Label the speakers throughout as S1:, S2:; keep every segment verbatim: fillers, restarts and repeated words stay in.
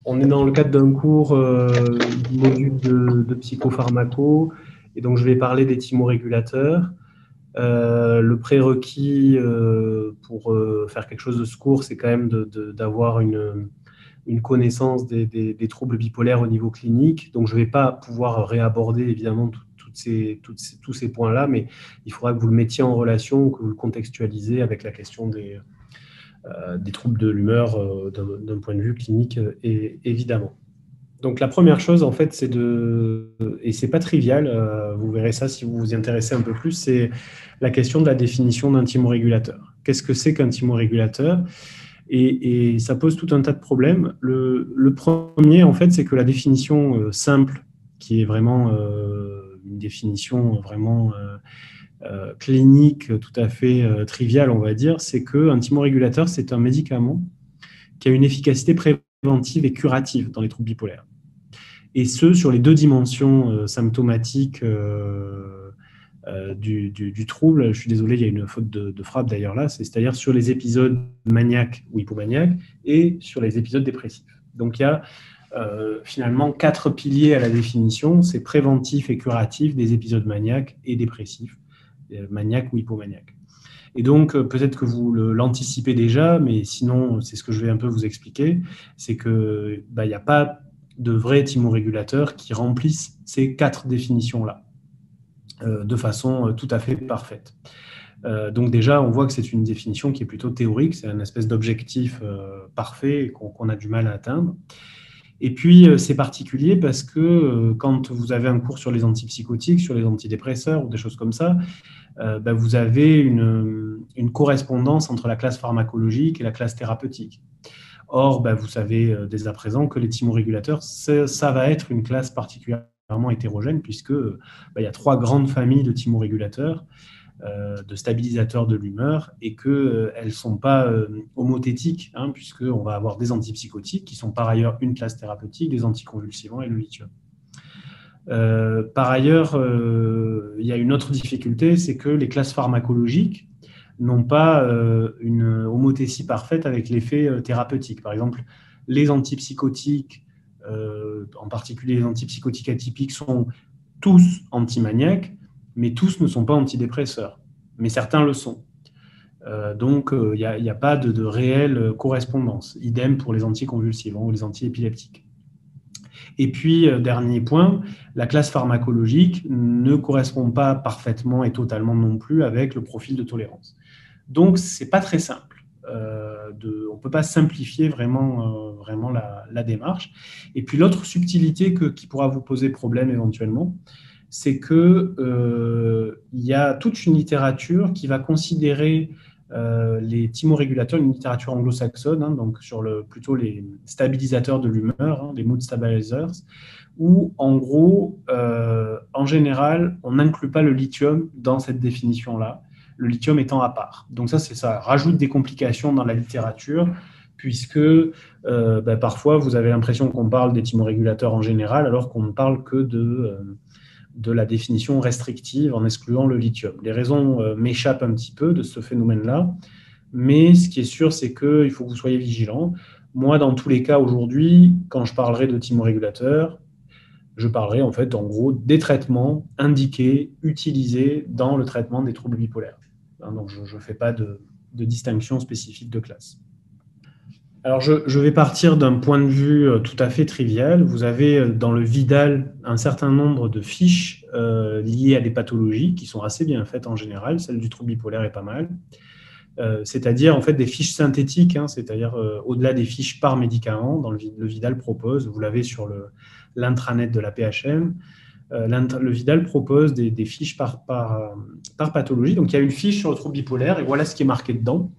S1: on est dans le cadre d'un cours euh, du module de, de psychopharmaco, et donc je vais parler des thymorégulateurs. Euh, le prérequis euh, pour euh, faire quelque chose de ce cours, c'est quand même de- de- d'avoir une, une connaissance des, des- des troubles bipolaires au niveau clinique. Donc je ne vais pas pouvoir réaborder évidemment tout- toutes ces- toutes ces- tous ces points-là, mais il faudra que vous le mettiez en relation, que vous le contextualisez avec la question des, euh, des troubles de l'humeur euh, d'un d'un point de vue clinique, euh, et, évidemment. Donc la première chose, en fait, c'est de, et c'est pas trivial, euh, vous verrez ça si vous vous y intéressez un peu plus, c'est la question de la définition d'un thymorégulateur. Qu'est-ce que c'est qu'un thymorégulateur? et, et ça pose tout un tas de problèmes. Le, le premier, en fait, c'est que la définition euh, simple, qui est vraiment euh, une définition vraiment euh, euh, clinique, tout à fait euh, triviale, on va dire, c'est qu'un thymorégulateur, c'est un médicament qui a une efficacité préventive et curative dans les troubles bipolaires. Et ce, sur les deux dimensions euh, symptomatiques euh, euh, du, du, du trouble. Je suis désolé, il y a une faute de, de frappe d'ailleurs là, c'est-à-dire sur les épisodes maniaques ou hypomaniaques et sur les épisodes dépressifs. Donc il y a euh, finalement quatre piliers à la définition, c'est préventif et curatif des épisodes maniaques et dépressifs, euh, maniaques ou hypomaniaques. Et donc, euh, peut-être que vous l'anticipez déjà, mais sinon, c'est ce que je vais un peu vous expliquer, c'est qu'il bah, n'y a pas de vrais thymorégulateurs qui remplissent ces quatre définitions-là euh, de façon euh, tout à fait parfaite. Euh, donc déjà, on voit que c'est une définition qui est plutôt théorique, c'est un espèce d'objectif euh, parfait qu'on qu'on a du mal à atteindre. Et puis, euh, c'est particulier parce que euh, quand vous avez un cours sur les antipsychotiques, sur les antidépresseurs ou des choses comme ça, euh, bah, vous avez une, une correspondance entre la classe pharmacologique et la classe thérapeutique. Or, bah, vous savez euh, dès à présent que les thymorégulateurs, ça va être une classe particulièrement hétérogène puisque bah, il y a trois grandes familles de thymorégulateurs, euh, de stabilisateurs de l'humeur, et qu'elles euh, ne sont pas euh, homothétiques, hein, puisqu'on va avoir des antipsychotiques qui sont par ailleurs une classe thérapeutique, des anticonvulsivants et le lithium. Euh, par ailleurs, euh, il y a une autre difficulté, c'est que les classes pharmacologiques n'ont pas euh, une homothétie parfaite avec l'effet euh, thérapeutique. Par exemple, les antipsychotiques, euh, en particulier les antipsychotiques atypiques, sont tous antimaniaques, mais tous ne sont pas antidépresseurs. Mais certains le sont. Euh, donc, il n'y a, a, pas de, de réelle correspondance. Idem pour les anticonvulsivants ou les antiépileptiques. Et puis, euh, dernier point, la classe pharmacologique ne correspond pas parfaitement et totalement non plus avec le profil de tolérance. Donc, ce n'est pas très simple. Euh, de, on ne peut pas simplifier vraiment, euh, vraiment la, la démarche. Et puis, l'autre subtilité que, qui pourra vous poser problème éventuellement, c'est qu'il euh, y a toute une littérature qui va considérer euh, les thymorégulateurs, une littérature anglo-saxonne, hein, donc sur le, plutôt les stabilisateurs de l'humeur, hein, les mood stabilizers, où en gros, euh, en général, on n'inclut pas le lithium dans cette définition-là, le lithium étant à part. Donc ça, c'est ça, rajoute des complications dans la littérature, puisque euh, ben, parfois, vous avez l'impression qu'on parle des thymorégulateurs en général, alors qu'on ne parle que de... Euh, de la définition restrictive en excluant le lithium. Les raisons euh, m'échappent un petit peu de ce phénomène-là, mais ce qui est sûr, c'est qu'il faut que vous soyez vigilants. Moi, dans tous les cas, aujourd'hui, quand je parlerai de thymorégulateurs, je parlerai en fait, en gros, des traitements indiqués, utilisés dans le traitement des troubles bipolaires. Donc, je ne fais pas de, de distinction spécifique de classe. Alors, je, je, vais partir d'un point de vue tout à fait trivial. Vous avez dans le Vidal un certain nombre de fiches euh, liées à des pathologies qui sont assez bien faites en général. Celle du trouble bipolaire est pas mal. Euh, c'est-à-dire en fait des fiches synthétiques, hein, c'est-à-dire euh, au-delà des fiches par médicament. Dans le, le Vidal propose, vous l'avez sur l'intranet de la P H M, euh, le Vidal propose des, des fiches par, par, par pathologie. Donc, il y a une fiche sur le trouble bipolaire et voilà ce qui est marqué dedans.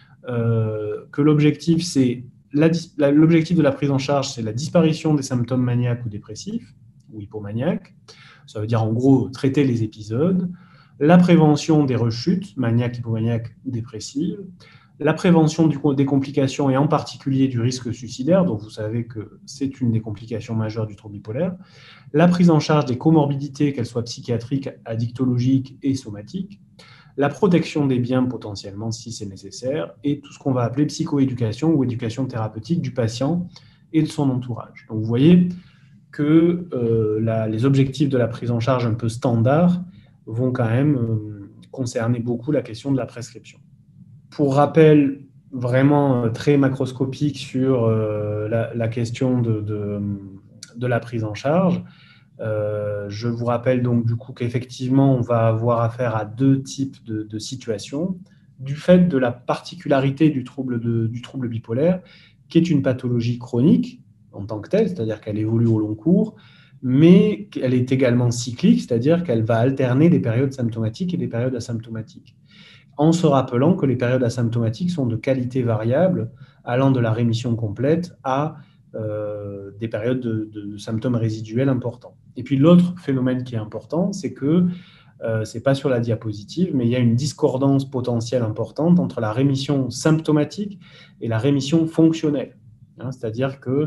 S1: Euh, que l'objectif, c'est l'objectif de la prise en charge, c'est la disparition des symptômes maniaques ou dépressifs ou hypomaniaques. Ça veut dire en gros traiter les épisodes, la prévention des rechutes maniaques, hypomaniaques ou dépressives, la prévention du, des complications et en particulier du risque suicidaire, donc vous savez que c'est une des complications majeures du trouble bipolaire, la prise en charge des comorbidités, qu'elles soient psychiatriques, addictologiques et somatiques, la protection des biens potentiellement si c'est nécessaire, et tout ce qu'on va appeler psychoéducation ou éducation thérapeutique du patient et de son entourage. Donc, vous voyez que euh, la, les objectifs de la prise en charge un peu standard vont quand même euh, concerner beaucoup la question de la prescription. Pour rappel vraiment très macroscopique sur euh, la, la question de, de, de la prise en charge, euh, je vous rappelle donc du coup qu'effectivement on va avoir affaire à deux types de, de situations du fait de la particularité du trouble, de, du trouble bipolaire, qui est une pathologie chronique en tant que telle, c'est-à-dire qu'elle évolue au long cours, mais qu'elle est également cyclique, c'est-à-dire qu'elle va alterner des périodes symptomatiques et des périodes asymptomatiques, en se rappelant que les périodes asymptomatiques sont de qualité variable, allant de la rémission complète à euh, des périodes de, de symptômes résiduels importants. Et puis l'autre phénomène qui est important, c'est que euh, ce n'est pas sur la diapositive, mais il y a une discordance potentielle importante entre la rémission symptomatique et la rémission fonctionnelle. Hein, c'est-à-dire que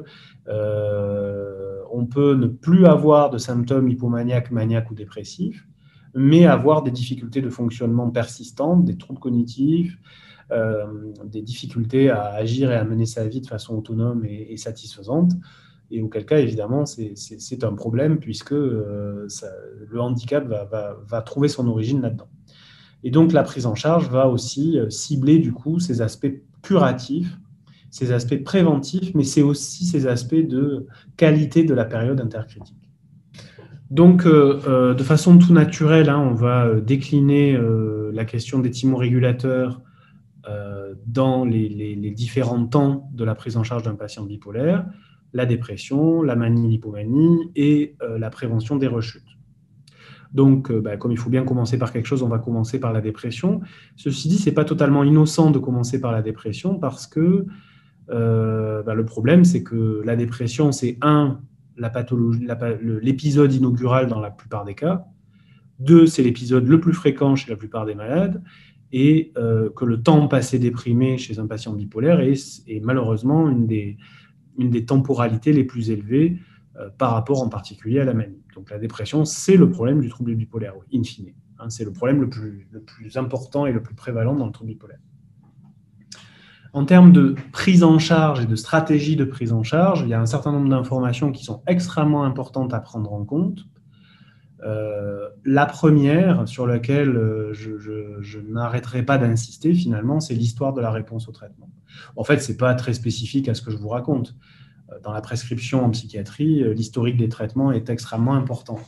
S1: euh, on peut ne plus avoir de symptômes hypomaniaques, maniaques ou dépressifs, mais avoir des difficultés de fonctionnement persistantes, des troubles cognitifs, euh, des difficultés à agir et à mener sa vie de façon autonome et, et satisfaisante, et auquel cas, évidemment, c'est un problème puisque euh, ça, le handicap va, va, va trouver son origine là-dedans. Et donc, la prise en charge va aussi cibler, du coup, ces aspects curatifs, ces aspects préventifs, mais c'est aussi ces aspects de qualité de la période intercritique. Donc, euh, de façon tout naturelle, hein, on va décliner euh, la question des thymorégulateurs euh, dans les, les, les différents temps de la prise en charge d'un patient bipolaire, la dépression, la manie, l'hypomanie et euh, la prévention des rechutes. Donc, euh, bah, comme il faut bien commencer par quelque chose, on va commencer par la dépression. Ceci dit, ce n'est pas totalement innocent de commencer par la dépression parce que euh, bah, le problème, c'est que la dépression, c'est un, la pathologie, l'épisode inaugural dans la plupart des cas. Deux, c'est l'épisode le plus fréquent chez la plupart des malades. Et euh, que le temps passé déprimé chez un patient bipolaire est, est malheureusement une des, une des temporalités les plus élevées euh, par rapport en particulier à la manie. Donc la dépression, c'est le problème du trouble bipolaire, in fine. Hein, c'est le problème le plus, le plus important et le plus prévalent dans le trouble bipolaire. En termes de prise en charge et de stratégie de prise en charge, il y a un certain nombre d'informations qui sont extrêmement importantes à prendre en compte. Euh, la première, sur laquelle euh, je, je, je n'arrêterai pas d'insister finalement, c'est l'histoire de la réponse au traitement. En fait, ce n'est pas très spécifique à ce que je vous raconte. Dans la prescription en psychiatrie, l'historique des traitements est extrêmement important.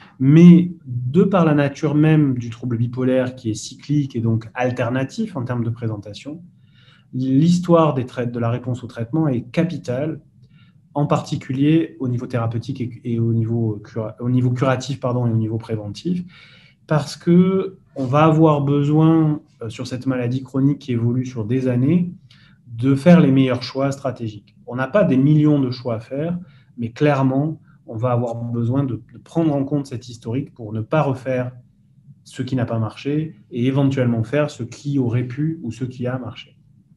S1: Mais de par la nature même du trouble bipolaire qui est cyclique et donc alternatif en termes de présentation, l'histoire des tra- de la réponse au traitement est capitale, en particulier au niveau thérapeutique et, et au, niveau cura, au niveau curatif pardon, et au niveau préventif, parce qu'on va avoir besoin, euh, sur cette maladie chronique qui évolue sur des années, de faire les meilleurs choix stratégiques. On n'a pas des millions de choix à faire, mais clairement, on va avoir besoin de, de prendre en compte cet historique pour ne pas refaire ce qui n'a pas marché et éventuellement faire ce qui aurait pu ou ce qui a marché.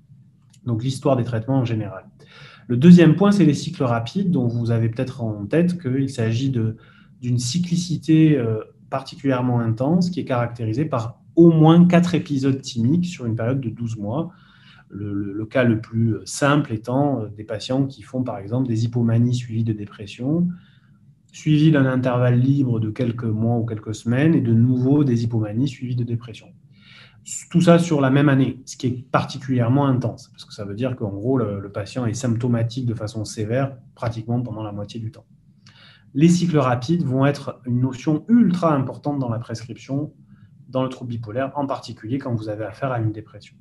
S1: Donc l'histoire des traitements en général. Le deuxième point, c'est les cycles rapides, dont vous avez peut-être en tête qu'il s'agit d'une cyclicité euh, particulièrement intense qui est caractérisée par au moins quatre épisodes thymiques sur une période de douze mois. Le, le, le cas le plus simple étant des patients qui font par exemple des hypomanies suivies de dépression, suivies d'un intervalle libre de quelques mois ou quelques semaines, et de nouveau des hypomanies suivies de dépression. Tout ça sur la même année, ce qui est particulièrement intense, parce que ça veut dire qu'en gros, le, le patient est symptomatique de façon sévère pratiquement pendant la moitié du temps. Les cycles rapides vont être une notion ultra importante dans la prescription, dans le trouble bipolaire, en particulier quand vous avez affaire à une dépression.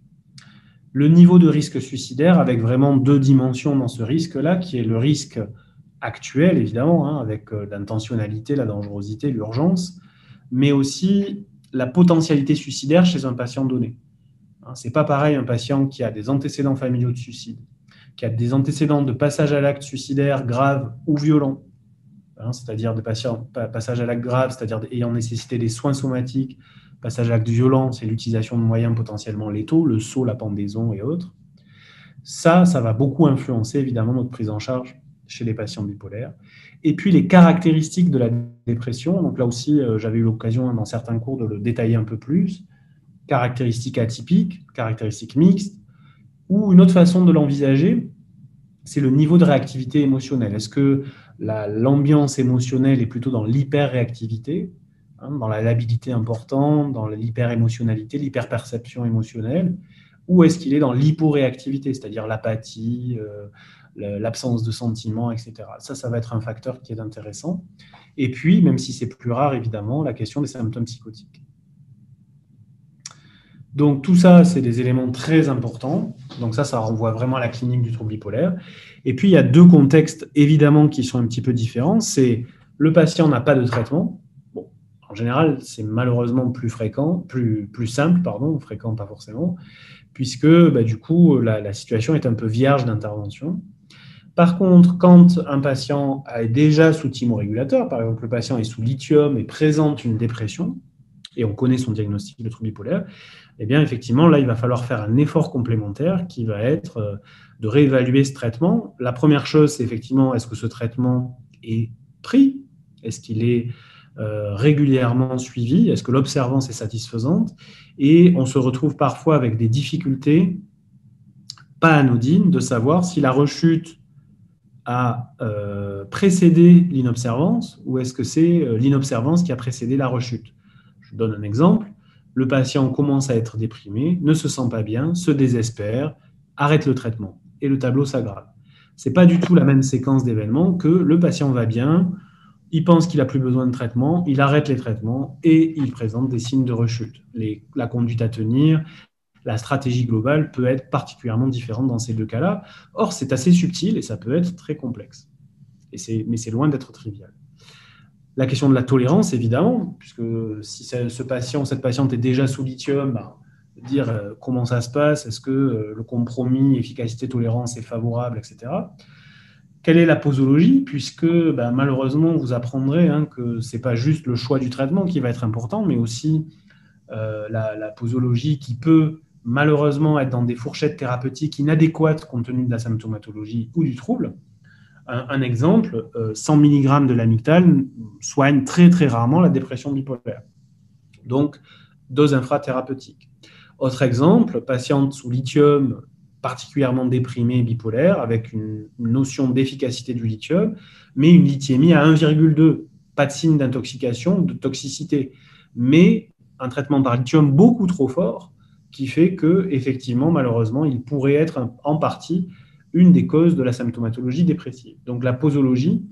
S1: Le niveau de risque suicidaire, avec vraiment deux dimensions dans ce risque-là, qui est le risque actuel, évidemment, hein, avec euh, l'intentionnalité, la dangerosité, l'urgence, mais aussi la potentialité suicidaire chez un patient donné. Hein, c'est pas pareil un patient qui a des antécédents familiaux de suicide, qui a des antécédents de passage à l'acte suicidaire grave ou violent, hein, c'est-à-dire des patients passage à l'acte grave, c'est-à-dire ayant nécessité des soins somatiques. Passage à l'acte violent, c'est l'utilisation de moyens potentiellement létaux, le seau, la pendaison et autres. Ça, ça va beaucoup influencer évidemment notre prise en charge chez les patients bipolaires. Et puis les caractéristiques de la dépression, donc là aussi euh, j'avais eu l'occasion dans certains cours de le détailler un peu plus, caractéristiques atypiques, caractéristiques mixtes, ou une autre façon de l'envisager, c'est le niveau de réactivité émotionnelle. Est-ce que l'ambiance émotionnelle est plutôt dans l'hyper-réactivité, hein, dans la labilité importante, dans l'hyper-émotionnalité, l'hyper-perception émotionnelle, ou est-ce qu'il est dans l'hyporéactivité, c'est-à-dire l'apathie, euh, l'absence de sentiments, et cetera. Ça, ça va être un facteur qui est intéressant. Et puis, même si c'est plus rare, évidemment, la question des symptômes psychotiques. Donc, tout ça, c'est des éléments très importants. Donc ça, ça renvoie vraiment à la clinique du trouble bipolaire. Et puis, il y a deux contextes, évidemment, qui sont un petit peu différents. C'est le patient n'a pas de traitement. Bon, en général, c'est malheureusement plus fréquent, plus, plus simple, pardon, fréquent pas forcément, puisque, bah, du coup, la, la situation est un peu vierge d'intervention. Par contre, quand un patient est déjà sous thymorégulateur, par exemple, le patient est sous lithium et présente une dépression, et on connaît son diagnostic de trouble bipolaire, eh bien, effectivement, là, il va falloir faire un effort complémentaire qui va être de réévaluer ce traitement. La première chose, c'est effectivement, est-ce que ce traitement est pris? Est-ce qu'il est euh, régulièrement suivi? Est-ce que l'observance est satisfaisante? Et on se retrouve parfois avec des difficultés pas anodines de savoir si la rechute a euh, précédé l'inobservance ou est-ce que c'est euh, l'inobservance qui a précédé la rechute. Je donne un exemple. Le patient commence à être déprimé, ne se sent pas bien, se désespère, arrête le traitement et le tableau s'aggrave. Ce n'est pas du tout la même séquence d'événements que le patient va bien, il pense qu'il n'a plus besoin de traitement, il arrête les traitements et il présente des signes de rechute. Les, la conduite à tenir, la stratégie globale peut être particulièrement différente dans ces deux cas-là. Or, c'est assez subtil et ça peut être très complexe. Et c'est, mais c'est loin d'être trivial. La question de la tolérance, évidemment, puisque si ce patient, cette patiente est déjà sous lithium, ben, dire euh, comment ça se passe, est-ce que euh, le compromis efficacité-tolérance est favorable, et cetera. Quelle est la posologie? Puisque ben, malheureusement, vous apprendrez hein, que ce n'est pas juste le choix du traitement qui va être important, mais aussi euh, la, la posologie qui peut malheureusement être dans des fourchettes thérapeutiques inadéquates compte tenu de la symptomatologie ou du trouble. Un, un exemple, euh, cent milligrammes de lamictal soigne très très rarement la dépression bipolaire. Donc, dose infrathérapeutique. Autre exemple, patiente sous lithium particulièrement déprimée bipolaire avec une, une notion d'efficacité du lithium, mais une lithiémie à un virgule deux. Pas de signe d'intoxication, de toxicité, mais un traitement par lithium beaucoup trop fort qui fait que, effectivement, malheureusement, il pourrait être en partie une des causes de la symptomatologie dépressive. Donc la posologie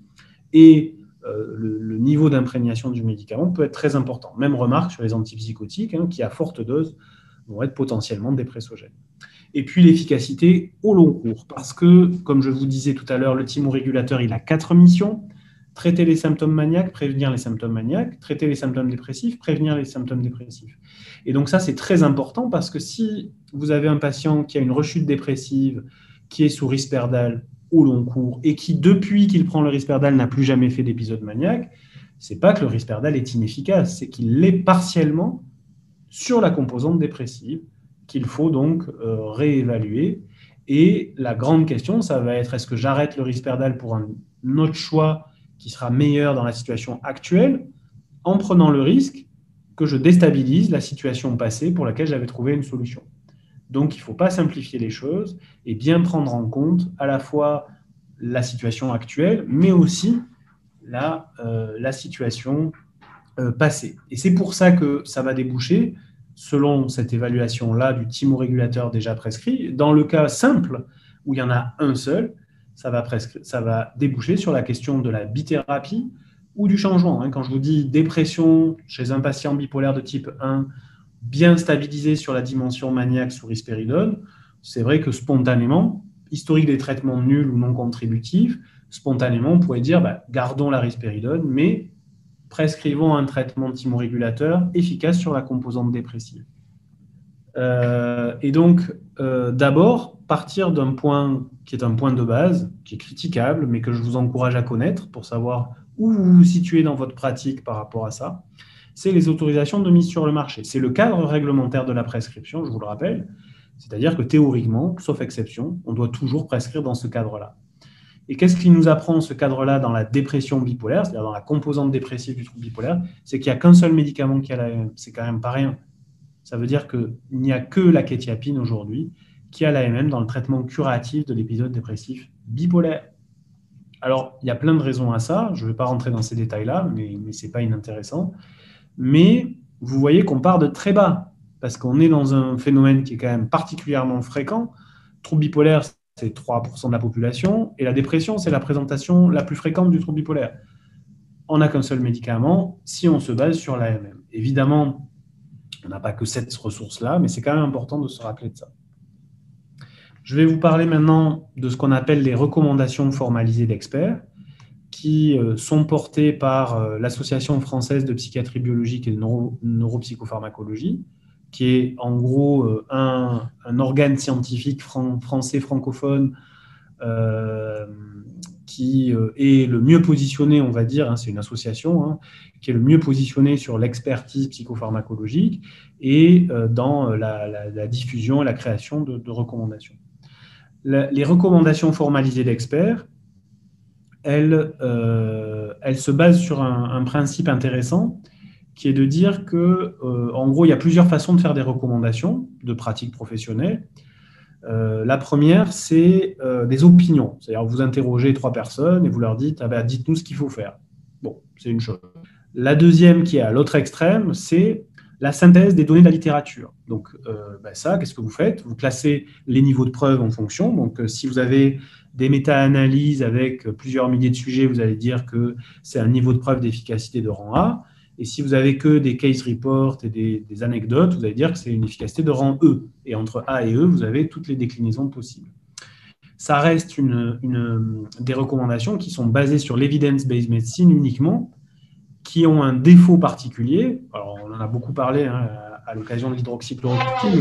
S1: et euh, le, le niveau d'imprégnation du médicament peut être très important. Même remarque sur les antipsychotiques hein, qui, à forte dose, vont être potentiellement dépressogènes. Et puis l'efficacité au long cours, parce que, comme je vous disais tout à l'heure, le thymorégulateur, il a quatre missions. Traiter les symptômes maniaques, prévenir les symptômes maniaques, traiter les symptômes dépressifs, prévenir les symptômes dépressifs. Et donc ça, c'est très important parce que si vous avez un patient qui a une rechute dépressive, qui est sous Risperdal au long cours et qui, depuis qu'il prend le Risperdal, n'a plus jamais fait d'épisode maniaque, c'est pas que le Risperdal est inefficace, c'est qu'il l'est partiellement sur la composante dépressive qu'il faut donc euh, réévaluer. Et la grande question, ça va être est-ce que j'arrête le Risperdal pour un autre choix qui sera meilleur dans la situation actuelle, en prenant le risque que je déstabilise la situation passée pour laquelle j'avais trouvé une solution. Donc, il ne faut pas simplifier les choses et bien prendre en compte à la fois la situation actuelle, mais aussi la, euh, la situation euh, passée. Et c'est pour ça que ça va déboucher, selon cette évaluation-là du thymorégulateur déjà prescrit, dans le cas simple, où il y en a un seul, ça va, presque, ça va déboucher sur la question de la bithérapie ou du changement. Hein. Quand je vous dis dépression chez un patient bipolaire de type un, bien stabilisé sur la dimension maniaque sous risperidone, c'est vrai que spontanément, historique des traitements nuls ou non contributifs, spontanément, on pourrait dire, bah, gardons la risperidone, mais prescrivons un traitement thymorégulateur efficace sur la composante dépressive. Euh, et donc, euh, d'abord, partir d'un point qui est un point de base, qui est critiquable, mais que je vous encourage à connaître pour savoir où vous vous situez dans votre pratique par rapport à ça, c'est les autorisations de mise sur le marché. C'est le cadre réglementaire de la prescription, je vous le rappelle, c'est-à-dire que théoriquement, sauf exception, on doit toujours prescrire dans ce cadre-là. Et qu'est-ce qui nous apprend ce cadre-là dans la dépression bipolaire, c'est-à-dire dans la composante dépressive du trouble bipolaire, c'est qu'il n'y a qu'un seul médicament qui a la... C'est quand même pas rien. Ça veut dire qu'il n'y a que la quétiapine aujourd'hui qui a l'A M M dans le traitement curatif de l'épisode dépressif bipolaire. Alors, il y a plein de raisons à ça, je ne vais pas rentrer dans ces détails-là, mais, mais ce n'est pas inintéressant. Mais vous voyez qu'on part de très bas, parce qu'on est dans un phénomène qui est quand même particulièrement fréquent. Trouble bipolaire, c'est trois pour cent de la population, et la dépression, c'est la présentation la plus fréquente du trouble bipolaire. On n'a qu'un seul médicament si on se base sur l'A M M. Évidemment, on n'a pas que cette ressource-là, mais c'est quand même important de se rappeler de ça. Je vais vous parler maintenant de ce qu'on appelle les recommandations formalisées d'experts, qui euh, sont portées par euh, l'Association française de psychiatrie biologique et de neuro neuropsychopharmacologie, qui est en gros euh, un, un organe scientifique fran français francophone euh, qui euh, est le mieux positionné, on va dire, hein, c'est une association, hein, qui est le mieux positionné sur l'expertise psychopharmacologique et euh, dans la, la, la diffusion et la création de, de recommandations. La, les recommandations formalisées d'experts, elles, euh, elles se basent sur un, un principe intéressant qui est de dire que, euh, en gros, il y a plusieurs façons de faire des recommandations de pratiques professionnelles. Euh, la première, c'est euh, des opinions. C'est-à-dire, vous interrogez trois personnes et vous leur dites, ah ben, dites-nous ce qu'il faut faire. Bon, c'est une chose. La deuxième, qui est à l'autre extrême, c'est la synthèse des données de la littérature. Donc, euh, ben ça, qu'est-ce que vous faites? Vous classez les niveaux de preuve en fonction. Donc, euh, si vous avez des méta-analyses avec plusieurs milliers de sujets, vous allez dire que c'est un niveau de preuve d'efficacité de rang A. Et si vous avez que des case reports et des, des anecdotes, vous allez dire que c'est une efficacité de rang E. Et entre A et E, vous avez toutes les déclinaisons possibles. Ça reste une, une, des recommandations qui sont basées sur l'evidence-based medicine uniquement, qui ont un défaut particulier. Alors, on en a beaucoup parlé hein, à l'occasion de l'hydroxychloroquine,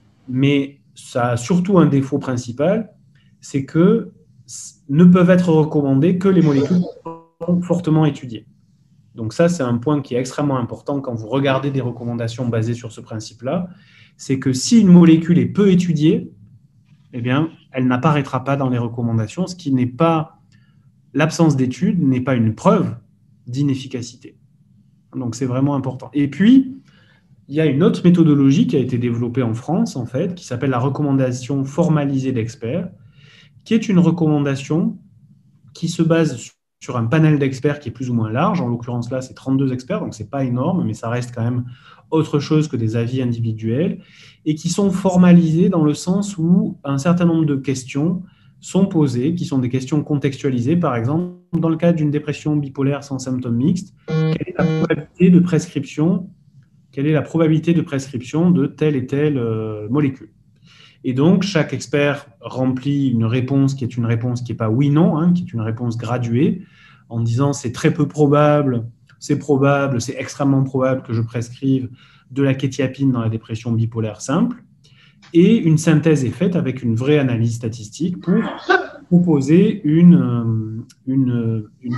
S1: mais ça a surtout un défaut principal, c'est que ne peuvent être recommandées que les molécules fortement étudiées. Donc ça, c'est un point qui est extrêmement important quand vous regardez des recommandations basées sur ce principe-là, c'est que si une molécule est peu étudiée, eh bien, elle n'apparaîtra pas dans les recommandations, ce qui n'est pas, l'absence d'études n'est pas une preuve d'inefficacité. Donc c'est vraiment important. Et puis, il y a une autre méthodologie qui a été développée en France, en fait, qui s'appelle la recommandation formalisée d'experts, qui est une recommandation qui se base sur sur un panel d'experts qui est plus ou moins large. En l'occurrence, là, c'est trente-deux experts, donc ce n'est pas énorme, mais ça reste quand même autre chose que des avis individuels, et qui sont formalisés dans le sens où un certain nombre de questions sont posées, qui sont des questions contextualisées. Par exemple, dans le cas d'une dépression bipolaire sans symptômes mixtes, quelle est la probabilité de prescription, quelle est la probabilité de prescription de telle et telle euh, molécule? Et donc, chaque expert remplit une réponse qui est une réponse qui n'est pas oui-non, hein, qui est une réponse graduée, en disant c'est très peu probable, c'est probable, c'est extrêmement probable que je prescrive de la quétiapine dans la dépression bipolaire simple. Et une synthèse est faite avec une vraie analyse statistique pour proposer une, une, une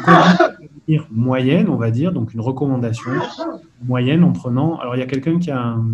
S1: moyenne, on va dire, donc une recommandation moyenne en prenant... Alors, il y a quelqu'un qui a un...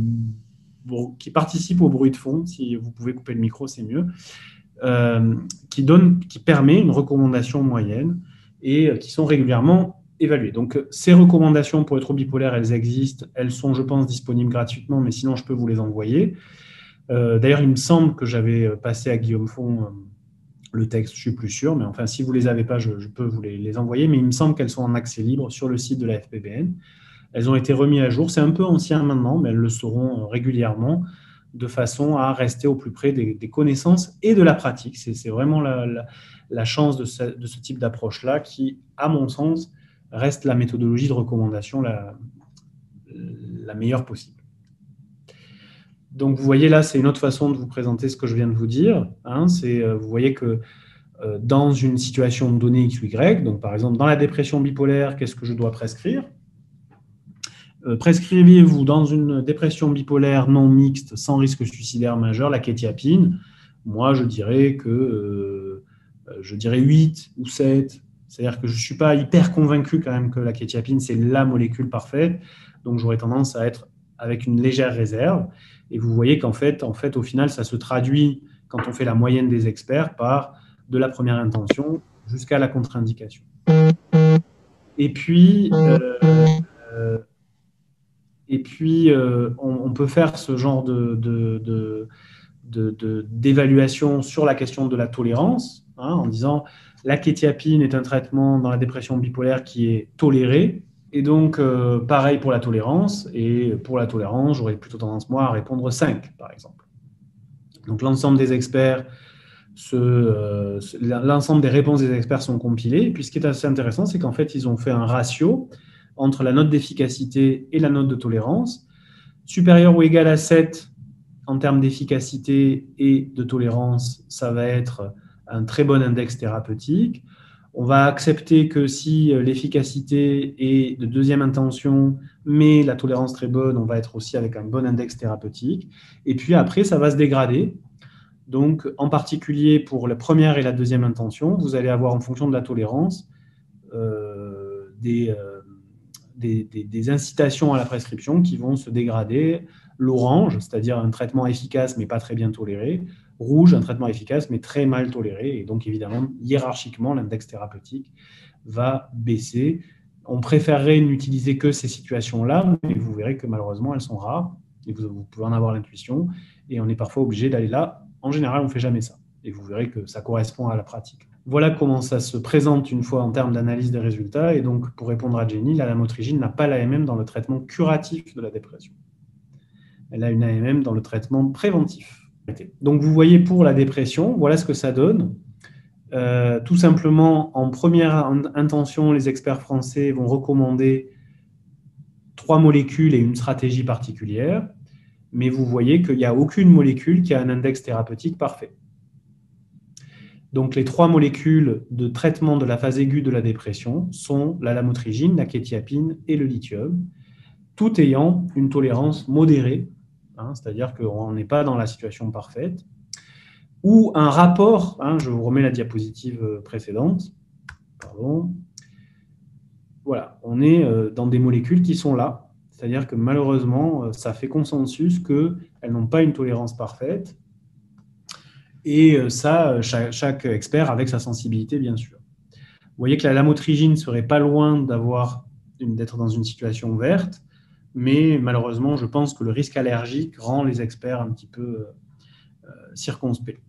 S1: qui participe au bruit de fond, si vous pouvez couper le micro, c'est mieux, euh, qui, donne, qui permet une recommandation moyenne et euh, qui sont régulièrement évaluées. Donc, ces recommandations pour les troubles bipolaires, elles existent, elles sont, je pense, disponibles gratuitement, mais sinon, je peux vous les envoyer. Euh, D'ailleurs, il me semble que j'avais passé à Guillaume Font euh, le texte, je ne suis plus sûr, mais enfin, si vous ne les avez pas, je, je peux vous les, les envoyer, mais il me semble qu'elles sont en accès libre sur le site de la F P B N. Elles ont été remises à jour. C'est un peu ancien maintenant, mais elles le seront régulièrement de façon à rester au plus près des, des connaissances et de la pratique. C'est vraiment la, la, la chance de ce, de ce type d'approche-là qui, à mon sens, reste la méthodologie de recommandation la, la meilleure possible. Donc, vous voyez là, c'est une autre façon de vous présenter ce que je viens de vous dire. Hein, c'est, vous voyez que euh, dans une situation donnée X ou Y, donc par exemple, dans la dépression bipolaire, qu'est-ce que je dois prescrire ? Euh, prescrivez-vous dans une dépression bipolaire non mixte sans risque suicidaire majeur la quétiapine? Moi, je dirais que euh, je dirais huit ou sept. C'est-à-dire que je ne suis pas hyper convaincu quand même que la quétiapine, c'est la molécule parfaite. Donc, j'aurais tendance à être avec une légère réserve. Et vous voyez qu'en fait, en fait, au final, ça se traduit, quand on fait la moyenne des experts, par de la première intention jusqu'à la contre-indication. Et puis... Euh, euh, Et puis, euh, on, on peut faire ce genre de, de, de, de, de, d'évaluation sur la question de la tolérance, hein, en disant la quétiapine est un traitement dans la dépression bipolaire qui est toléré. Et donc, euh, pareil pour la tolérance. Et pour la tolérance, j'aurais plutôt tendance, moi, à répondre cinq, par exemple. Donc, l'ensemble des experts, ce, euh, l'ensemble des réponses des experts sont compilées. Et puis, ce qui est assez intéressant, c'est qu'en fait, ils ont fait un ratio entre la note d'efficacité et la note de tolérance. Supérieur ou égal à sept en termes d'efficacité et de tolérance, ça va être un très bon index thérapeutique. On va accepter que si l'efficacité est de deuxième intention, mais la tolérance très bonne, on va être aussi avec un bon index thérapeutique. Et puis après, ça va se dégrader. Donc, en particulier pour la première et la deuxième intention, vous allez avoir en fonction de la tolérance euh, des, euh, des, des, des incitations à la prescription qui vont se dégrader. L'orange, c'est-à-dire un traitement efficace mais pas très bien toléré. Rouge, un traitement efficace mais très mal toléré. Et donc, évidemment, hiérarchiquement, l'index thérapeutique va baisser. On préférerait n'utiliser que ces situations-là, mais vous verrez que malheureusement, elles sont rares. Et vous, vous pouvez en avoir l'intuition. Et on est parfois obligé d'aller là. En général, on ne fait jamais ça. Et vous verrez que ça correspond à la pratique. Voilà comment ça se présente une fois en termes d'analyse des résultats. Et donc, pour répondre à Jenny, la lamotrigine n'a pas l'A M M dans le traitement curatif de la dépression. Elle a une A M M dans le traitement préventif. Donc, vous voyez pour la dépression, voilà ce que ça donne. Euh, tout simplement, en première intention, les experts français vont recommander trois molécules et une stratégie particulière. Mais vous voyez qu'il n'y a aucune molécule qui a un index thérapeutique parfait. Donc, les trois molécules de traitement de la phase aiguë de la dépression sont la lamotrigine, la quétiapine et le lithium, tout ayant une tolérance modérée, hein, c'est-à-dire qu'on n'est pas dans la situation parfaite, ou un rapport, hein, je vous remets la diapositive précédente, pardon, voilà, on est dans des molécules qui sont là, c'est-à-dire que malheureusement, ça fait consensus qu'elles n'ont pas une tolérance parfaite, et ça, chaque, chaque expert avec sa sensibilité, bien sûr. Vous voyez que la lamotrigine ne serait pas loin d'avoir d'être dans une situation verte, mais malheureusement, je pense que le risque allergique rend les experts un petit peu euh, circonspects.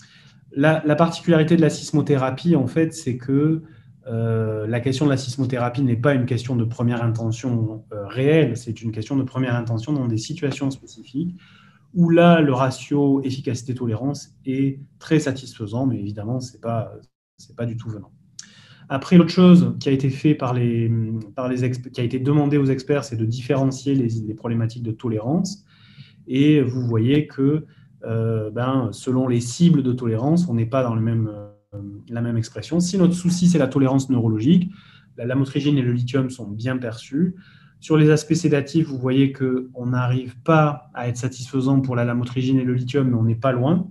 S1: La, la particularité de la sismothérapie, en fait, c'est que euh, la question de la sismothérapie n'est pas une question de première intention euh, réelle, c'est une question de première intention dans des situations spécifiques, où là, le ratio efficacité-tolérance est très satisfaisant, mais évidemment, ce n'est pas, c'est pas du tout venant. Après, l'autre chose qui a été fait par les, par les qui a été demandé aux experts, c'est de différencier les, les problématiques de tolérance. Et vous voyez que euh, ben, selon les cibles de tolérance, on n'est pas dans le même, euh, la même expression. Si notre souci, c'est la tolérance neurologique, la lamotrigine et le lithium sont bien perçus. Sur les aspects sédatifs, vous voyez qu'on n'arrive pas à être satisfaisant pour la lamotrigine et le lithium, mais on n'est pas loin.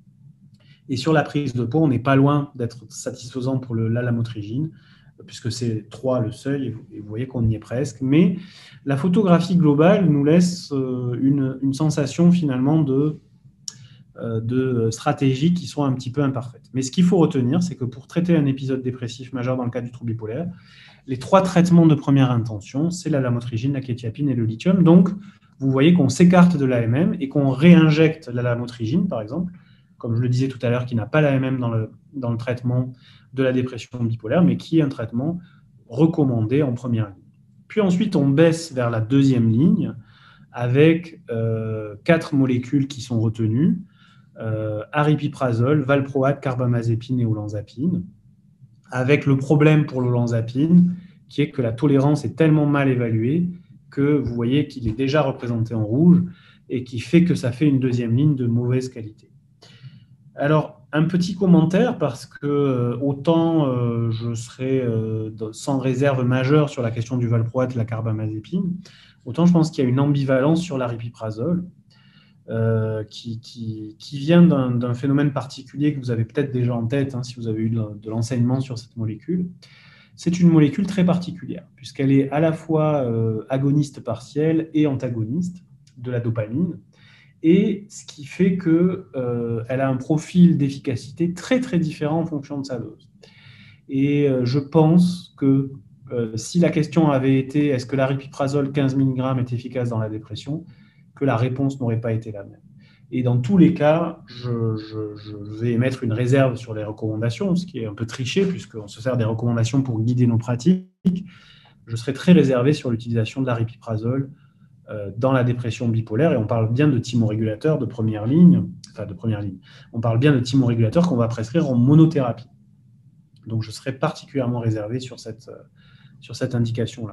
S1: Et sur la prise de poids, on n'est pas loin d'être satisfaisant pour le, la lamotrigine, puisque c'est trois le seuil, et vous, et vous voyez qu'on y est presque. Mais la photographie globale nous laisse euh, une, une sensation finalement de, euh, de stratégies qui sont un petit peu imparfaites. Mais ce qu'il faut retenir, c'est que pour traiter un épisode dépressif majeur dans le cas du trouble bipolaire, les trois traitements de première intention, c'est la lamotrigine, la quétiapine et le lithium. Donc, vous voyez qu'on s'écarte de l'A M M et qu'on réinjecte la lamotrigine, par exemple, comme je le disais tout à l'heure, qui n'a pas l'A M M dans le, dans le traitement de la dépression bipolaire, mais qui est un traitement recommandé en première ligne. Puis ensuite, on baisse vers la deuxième ligne avec euh, quatre molécules qui sont retenues, euh, aripiprazole, valproate, carbamazépine et olanzapine, avec le problème pour l'olanzapine, qui est que la tolérance est tellement mal évaluée que vous voyez qu'il est déjà représenté en rouge et qui fait que ça fait une deuxième ligne de mauvaise qualité. Alors, un petit commentaire, parce que euh, autant euh, je serai euh, sans réserve majeure sur la question du valproate et la carbamazépine, autant je pense qu'il y a une ambivalence sur l'aripiprazole euh, qui, qui, qui vient d'un phénomène particulier que vous avez peut-être déjà en tête, hein, si vous avez eu de, de l'enseignement sur cette molécule. C'est une molécule très particulière, puisqu'elle est à la fois euh, agoniste partielle et antagoniste de la dopamine, et ce qui fait qu'elle euh, a un profil d'efficacité très très différent en fonction de sa dose. Et euh, je pense que euh, si la question avait été est-ce que l'aripiprazole quinze milligrammes est efficace dans la dépression, que la réponse n'aurait pas été la même. Et dans tous les cas, je, je, je vais émettre une réserve sur les recommandations, ce qui est un peu triché, puisqu'on se sert des recommandations pour guider nos pratiques. Je serai très réservé sur l'utilisation de l'aripiprazole euh, dans la dépression bipolaire, et on parle bien de thymorégulateur de première ligne, enfin de première ligne, on parle bien de thymorégulateur qu'on va prescrire en monothérapie. Donc je serai particulièrement réservé sur cette, euh, sur cette indication-là.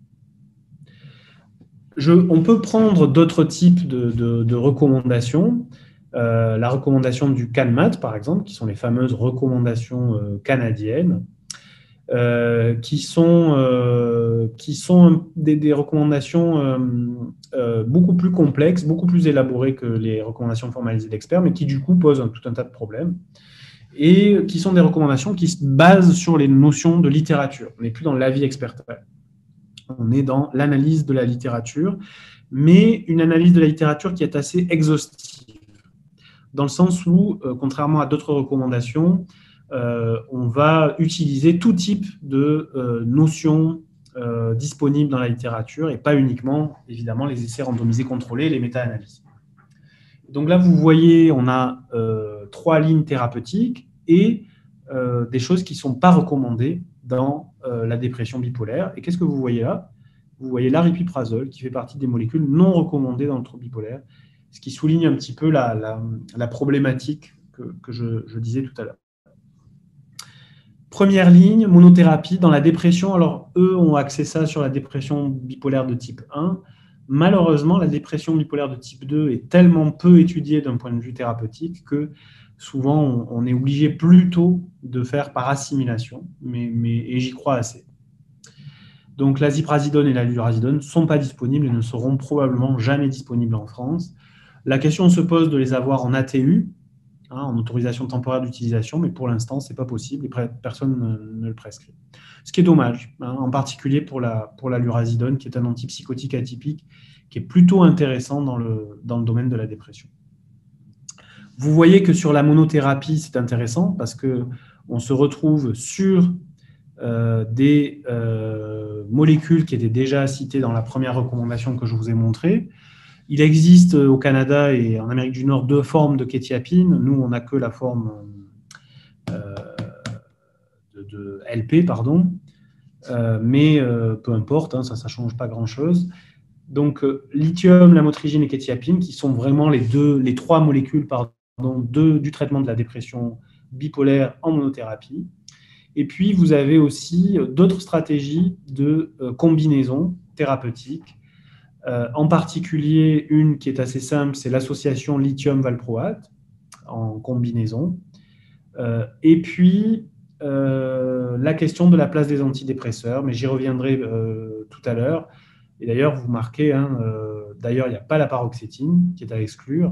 S1: Je, on peut prendre d'autres types de, de, de recommandations. Euh, la recommandation du CanMat, par exemple, qui sont les fameuses recommandations euh, canadiennes, euh, qui sont, euh, qui sont des, des recommandations euh, euh, beaucoup plus complexes, beaucoup plus élaborées que les recommandations formalisées d'experts, mais qui du coup posent un, tout un tas de problèmes, et qui sont des recommandations qui se basent sur les notions de littérature. On n'est plus dans l'avis expertal. On est dans l'analyse de la littérature, mais une analyse de la littérature qui est assez exhaustive, dans le sens où, euh, contrairement à d'autres recommandations, euh, on va utiliser tout type de euh, notions euh, disponibles dans la littérature et pas uniquement, évidemment, les essais randomisés contrôlés, les méta-analyses. Donc là, vous voyez, on a euh, trois lignes thérapeutiques et euh, des choses qui ne sont pas recommandées dans euh, la dépression bipolaire. Et qu'est-ce que vous voyez là? Vous voyez l'aripiprazole, qui fait partie des molécules non recommandées dans le trouble bipolaire, ce qui souligne un petit peu la, la, la problématique que, que je, je disais tout à l'heure. Première ligne, monothérapie dans la dépression. Alors, eux ont axé ça sur la dépression bipolaire de type un. Malheureusement, la dépression bipolaire de type deux est tellement peu étudiée d'un point de vue thérapeutique que souvent, on, on est obligé plutôt de faire par assimilation, mais, mais, et j'y crois assez. Donc, l'aziprazidone et la lurazidone ne sont pas disponibles et ne seront probablement jamais disponibles en France. La question se pose de les avoir en A T U, hein, en autorisation temporaire d'utilisation, mais pour l'instant, ce n'est pas possible et personne ne, ne le prescrit. Ce qui est dommage, hein, en particulier pour la, pour la lurazidone, qui est un antipsychotique atypique, qui est plutôt intéressant dans le, dans le domaine de la dépression. Vous voyez que sur la monothérapie, c'est intéressant parce qu'on se retrouve sur euh, des euh, molécules qui étaient déjà citées dans la première recommandation que je vous ai montrée. Il existe au Canada et en Amérique du Nord deux formes de kétiapine. Nous, on n'a que la forme euh, de, de L P, pardon. Euh, mais euh, peu importe, hein, ça ne change pas grand-chose. Donc, euh, lithium, lamotrigine et kétiapine, qui sont vraiment les, deux, les trois molécules pardon, de, du traitement de la dépression bipolaire en monothérapie. Et puis, vous avez aussi d'autres stratégies de euh, combinaison thérapeutique. Euh, en particulier, une qui est assez simple, c'est l'association lithium-valproate en combinaison. Euh, et puis, euh, la question de la place des antidépresseurs, mais j'y reviendrai euh, tout à l'heure. Et d'ailleurs, vous marquez, hein, euh, d'ailleurs, il n'y a pas la paroxétine qui est à exclure.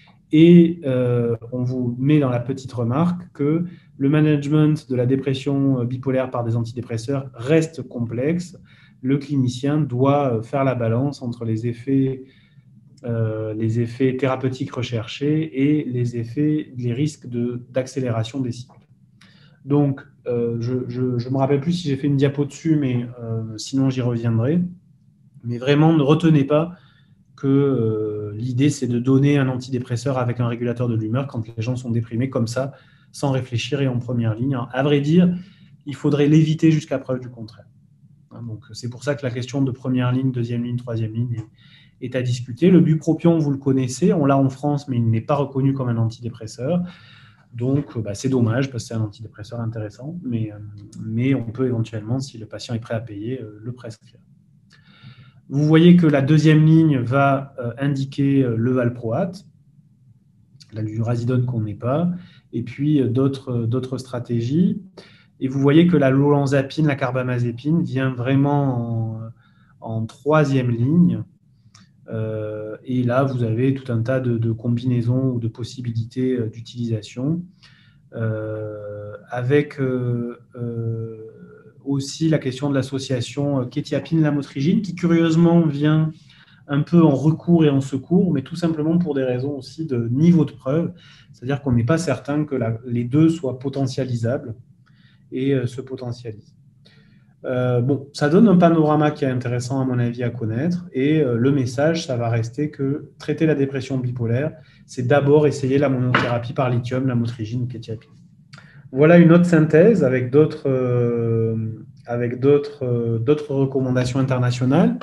S1: Et euh, on vous met dans la petite remarque que le management de la dépression bipolaire par des antidépresseurs reste complexe. Le clinicien doit faire la balance entre les effets, euh, les effets thérapeutiques recherchés et les effets, les risques de, d'accélération des cycles. Donc, euh, je ne me rappelle plus si j'ai fait une diapo dessus, mais euh, sinon j'y reviendrai. Mais vraiment, ne retenez pas que euh, l'idée, c'est de donner un antidépresseur avec un régulateur de l'humeur quand les gens sont déprimés comme ça, sans réfléchir et en première ligne. À vrai dire, il faudrait l'éviter jusqu'à preuve du contraire. Donc, c'est pour ça que la question de première ligne, deuxième ligne, troisième ligne est, est à discuter. Le bupropion, vous le connaissez, on l'a en France, mais il n'est pas reconnu comme un antidépresseur. Donc, bah, c'est dommage parce que c'est un antidépresseur intéressant, mais, mais on peut éventuellement, si le patient est prêt à payer, le prescrire. Vous voyez que la deuxième ligne va euh, indiquer euh, le valproate, la lurazidone qu'on n'est pas, et puis euh, d'autres, d'autres stratégies. Et vous voyez que la lolanzapine, la carbamazépine vient vraiment en, en troisième ligne. Euh, et là, vous avez tout un tas de, de combinaisons ou de possibilités euh, d'utilisation euh, avec euh, euh, aussi la question de l'association kétiapine-lamotrigine qui curieusement vient un peu en recours et en secours, mais tout simplement pour des raisons aussi de niveau de preuve, c'est-à-dire qu'on n'est pas certain que la, les deux soient potentialisables et euh, se potentialisent. Euh, bon, ça donne un panorama qui est intéressant à mon avis à connaître et euh, le message, ça va rester que traiter la dépression bipolaire, c'est d'abord essayer la monothérapie par lithium, lamotrigine ou quétiapine. Voilà une autre synthèse avec d'autres euh, avec d'autres euh, d'autres recommandations internationales.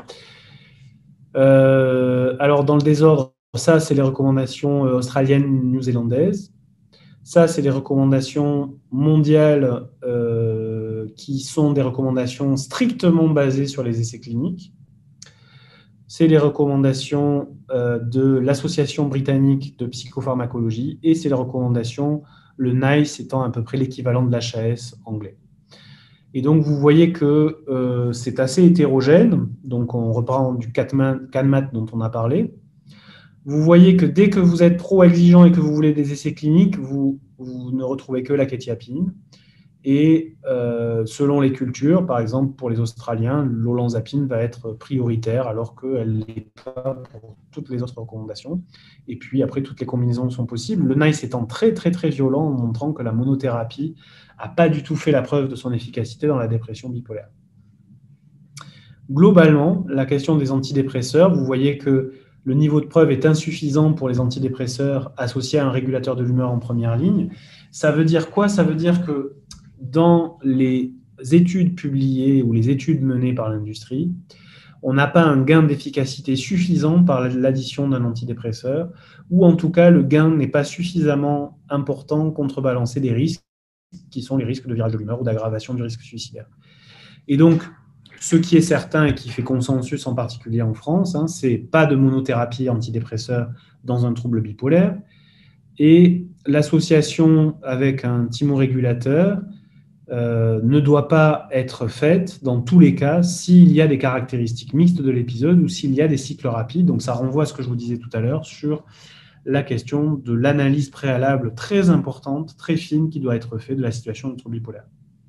S1: Euh, alors dans le désordre, ça c'est les recommandations australiennes, néo-zélandaises. Ça, c'est les recommandations mondiales euh, qui sont des recommandations strictement basées sur les essais cliniques. C'est les recommandations euh, de l'Association britannique de psychopharmacologie et c'est les recommandations, le NICE étant à peu près l'équivalent de l'H A S anglais. Et donc, vous voyez que euh, c'est assez hétérogène. Donc, on reprend du CanMat dont on a parlé. Vous voyez que dès que vous êtes trop exigeant et que vous voulez des essais cliniques, vous, vous ne retrouvez que la quétiapine. Et euh, selon les cultures, par exemple pour les Australiens, l'olanzapine va être prioritaire alors qu'elle n'est pas pour toutes les autres recommandations. Et puis après, toutes les combinaisons sont possibles. Le NICE étant très très très violent en montrant que la monothérapie n'a pas du tout fait la preuve de son efficacité dans la dépression bipolaire. Globalement, la question des antidépresseurs, vous voyez que le niveau de preuve est insuffisant pour les antidépresseurs associés à un régulateur de l'humeur en première ligne. Ça veut dire quoi? Ça veut dire que dans les études publiées ou les études menées par l'industrie, on n'a pas un gain d'efficacité suffisant par l'addition d'un antidépresseur, ou en tout cas, le gain n'est pas suffisamment important contrebalancer des risques qui sont les risques de virage de l'humeur ou d'aggravation du risque suicidaire. Et donc, ce qui est certain et qui fait consensus en particulier en France, hein, c'est pas de monothérapie antidépresseur dans un trouble bipolaire. Et l'association avec un thymorégulateur euh, ne doit pas être faite dans tous les cas s'il y a des caractéristiques mixtes de l'épisode ou s'il y a des cycles rapides. Donc ça renvoie à ce que je vous disais tout à l'heure sur la question de l'analyse préalable très importante, très fine qui doit être faite de la situation du trouble bipolaire.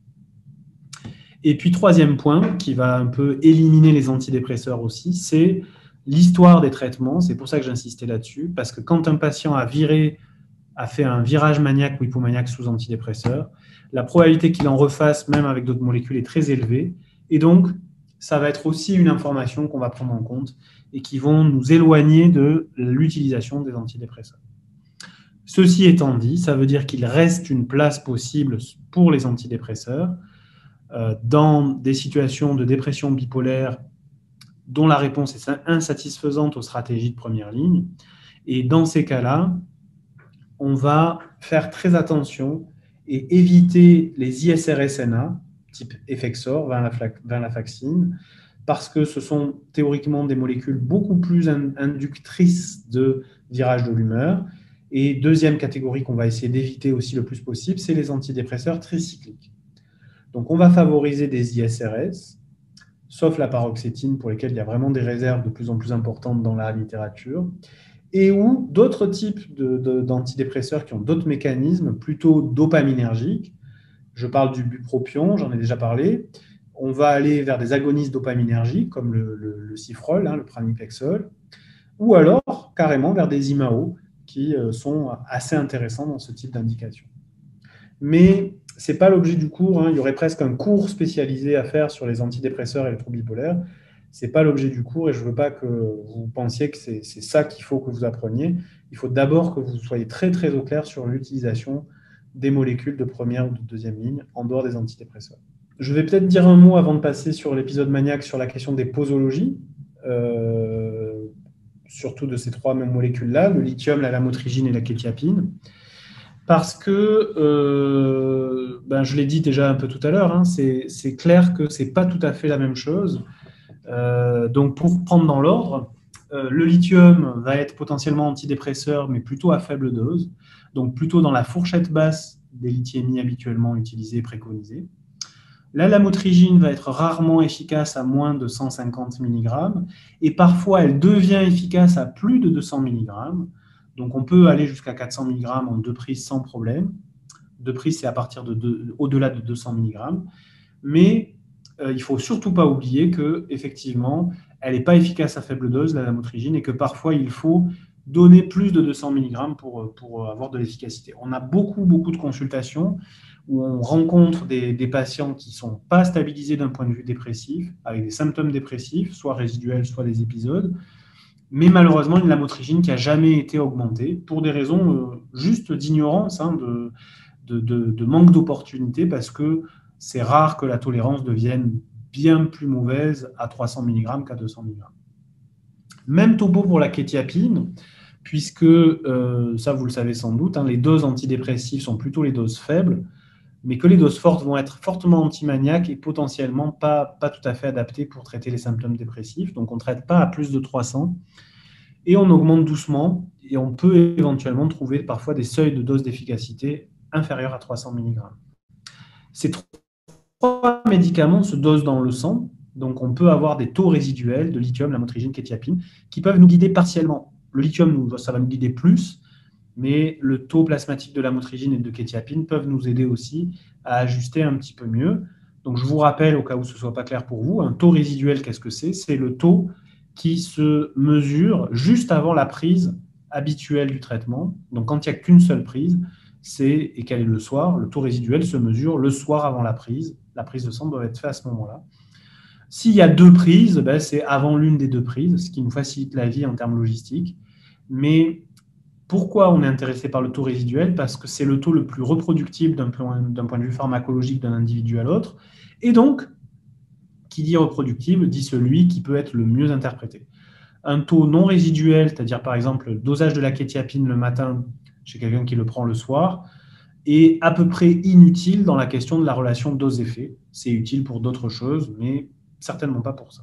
S1: Et puis, troisième point, qui va un peu éliminer les antidépresseurs aussi, c'est l'histoire des traitements. C'est pour ça que j'insistais là-dessus, parce que quand un patient a viré, a fait un virage maniaque ou hypomaniaque sous antidépresseur, la probabilité qu'il en refasse, même avec d'autres molécules, est très élevée. Et donc, ça va être aussi une information qu'on va prendre en compte et qui vont nous éloigner de l'utilisation des antidépresseurs. Ceci étant dit, ça veut dire qu'il reste une place possible pour les antidépresseurs dans des situations de dépression bipolaire dont la réponse est insatisfaisante aux stratégies de première ligne. Et dans ces cas-là, on va faire très attention et éviter les I S R S N A, type Effexor, venlafaxine, parce que ce sont théoriquement des molécules beaucoup plus inductrices de virage de l'humeur. Et deuxième catégorie qu'on va essayer d'éviter aussi le plus possible, c'est les antidépresseurs tricycliques. Donc, on va favoriser des I S R S, sauf la paroxétine, pour lesquelles il y a vraiment des réserves de plus en plus importantes dans la littérature, et ou d'autres types de, de, d'antidépresseurs qui ont d'autres mécanismes, plutôt dopaminergiques. Je parle du bupropion, j'en ai déjà parlé. On va aller vers des agonistes dopaminergiques, comme le, le, le Cifrol, hein, le pramipexole, ou alors carrément vers des I M A O, qui euh, sont assez intéressants dans ce type d'indication. Mais ce n'est pas l'objet du cours. Hein. Il y aurait presque un cours spécialisé à faire sur les antidépresseurs et les troubles bipolaires. Ce n'est pas l'objet du cours et je ne veux pas que vous pensiez que c'est, c'est ça qu'il faut que vous appreniez. Il faut d'abord que vous soyez très, très au clair sur l'utilisation des molécules de première ou de deuxième ligne en dehors des antidépresseurs. Je vais peut-être dire un mot avant de passer sur l'épisode maniaque sur la question des posologies, euh, surtout de ces trois mêmes molécules-là, le lithium, la lamotrigine et la quétiapine. Parce que, euh, ben, je l'ai dit déjà un peu tout à l'heure, hein, c'est, c'est clair que ce n'est pas tout à fait la même chose. Euh, donc, pour prendre dans l'ordre, euh, le lithium va être potentiellement antidépresseur, mais plutôt à faible dose, donc plutôt dans la fourchette basse des lithiémies habituellement utilisées et préconisées. La lamotrigine va être rarement efficace à moins de cent cinquante milligrammes, et parfois elle devient efficace à plus de deux cents milligrammes. Donc, on peut aller jusqu'à quatre cents milligrammes en deux prises sans problème. Deux prises, c'est à partir de deux, au-delà de deux cents milligrammes. Mais euh, il ne faut surtout pas oublier qu'effectivement, elle n'est pas efficace à faible dose, la lamotrigine, et que parfois, il faut donner plus de deux cents milligrammes pour, pour avoir de l'efficacité. On a beaucoup, beaucoup de consultations
S2: où on rencontre des, des patients qui ne sont pas stabilisés d'un point de vue dépressif, avec des symptômes dépressifs, soit résiduels, soit des épisodes, mais malheureusement une lamotrigine qui n'a jamais été augmentée pour des raisons euh, juste d'ignorance, hein, de, de, de, de manque d'opportunité, parce que c'est rare que la tolérance devienne bien plus mauvaise à trois cents milligrammes qu'à deux cents milligrammes. Même topo pour la quétiapine, puisque, euh, ça vous le savez sans doute, hein, les doses antidépressives sont plutôt les doses faibles, mais que les doses fortes vont être fortement antimaniaques et potentiellement pas, pas tout à fait adaptées pour traiter les symptômes dépressifs. Donc on ne traite pas à plus de trois cents, et on augmente doucement, et on peut éventuellement trouver parfois des seuils de dose d'efficacité inférieurs à trois cents milligrammes. Ces trois médicaments se dosent dans le sang, donc on peut avoir des taux résiduels de lithium, lamotrigine, quétiapine, qui peuvent nous guider partiellement. Le lithium, ça va nous guider plus, mais le taux plasmatique de lamotrigine et de quétiapine peuvent nous aider aussi à ajuster un petit peu mieux. Donc je vous rappelle, au cas où ce ne soit pas clair pour vous, un taux résiduel, qu'est-ce que c'est? C'est le taux qui se mesure juste avant la prise habituelle du traitement. Donc quand il n'y a qu'une seule prise, c'est, et qu'elle est le soir, le taux résiduel se mesure le soir avant la prise. La prise de sang doit être faite à ce moment-là. S'il y a deux prises, ben c'est avant l'une des deux prises, ce qui nous facilite la vie en termes logistiques. Mais pourquoi on est intéressé par le taux résiduel? Parce que c'est le taux le plus reproductible d'un point, d'un point de vue pharmacologique d'un individu à l'autre. Et donc, qui dit reproductible, dit celui qui peut être le mieux interprété. Un taux non résiduel, c'est-à-dire par exemple le dosage de la quétiapine le matin chez quelqu'un qui le prend le soir, est à peu près inutile dans la question de la relation dose-effet. C'est utile pour d'autres choses, mais certainement pas pour ça.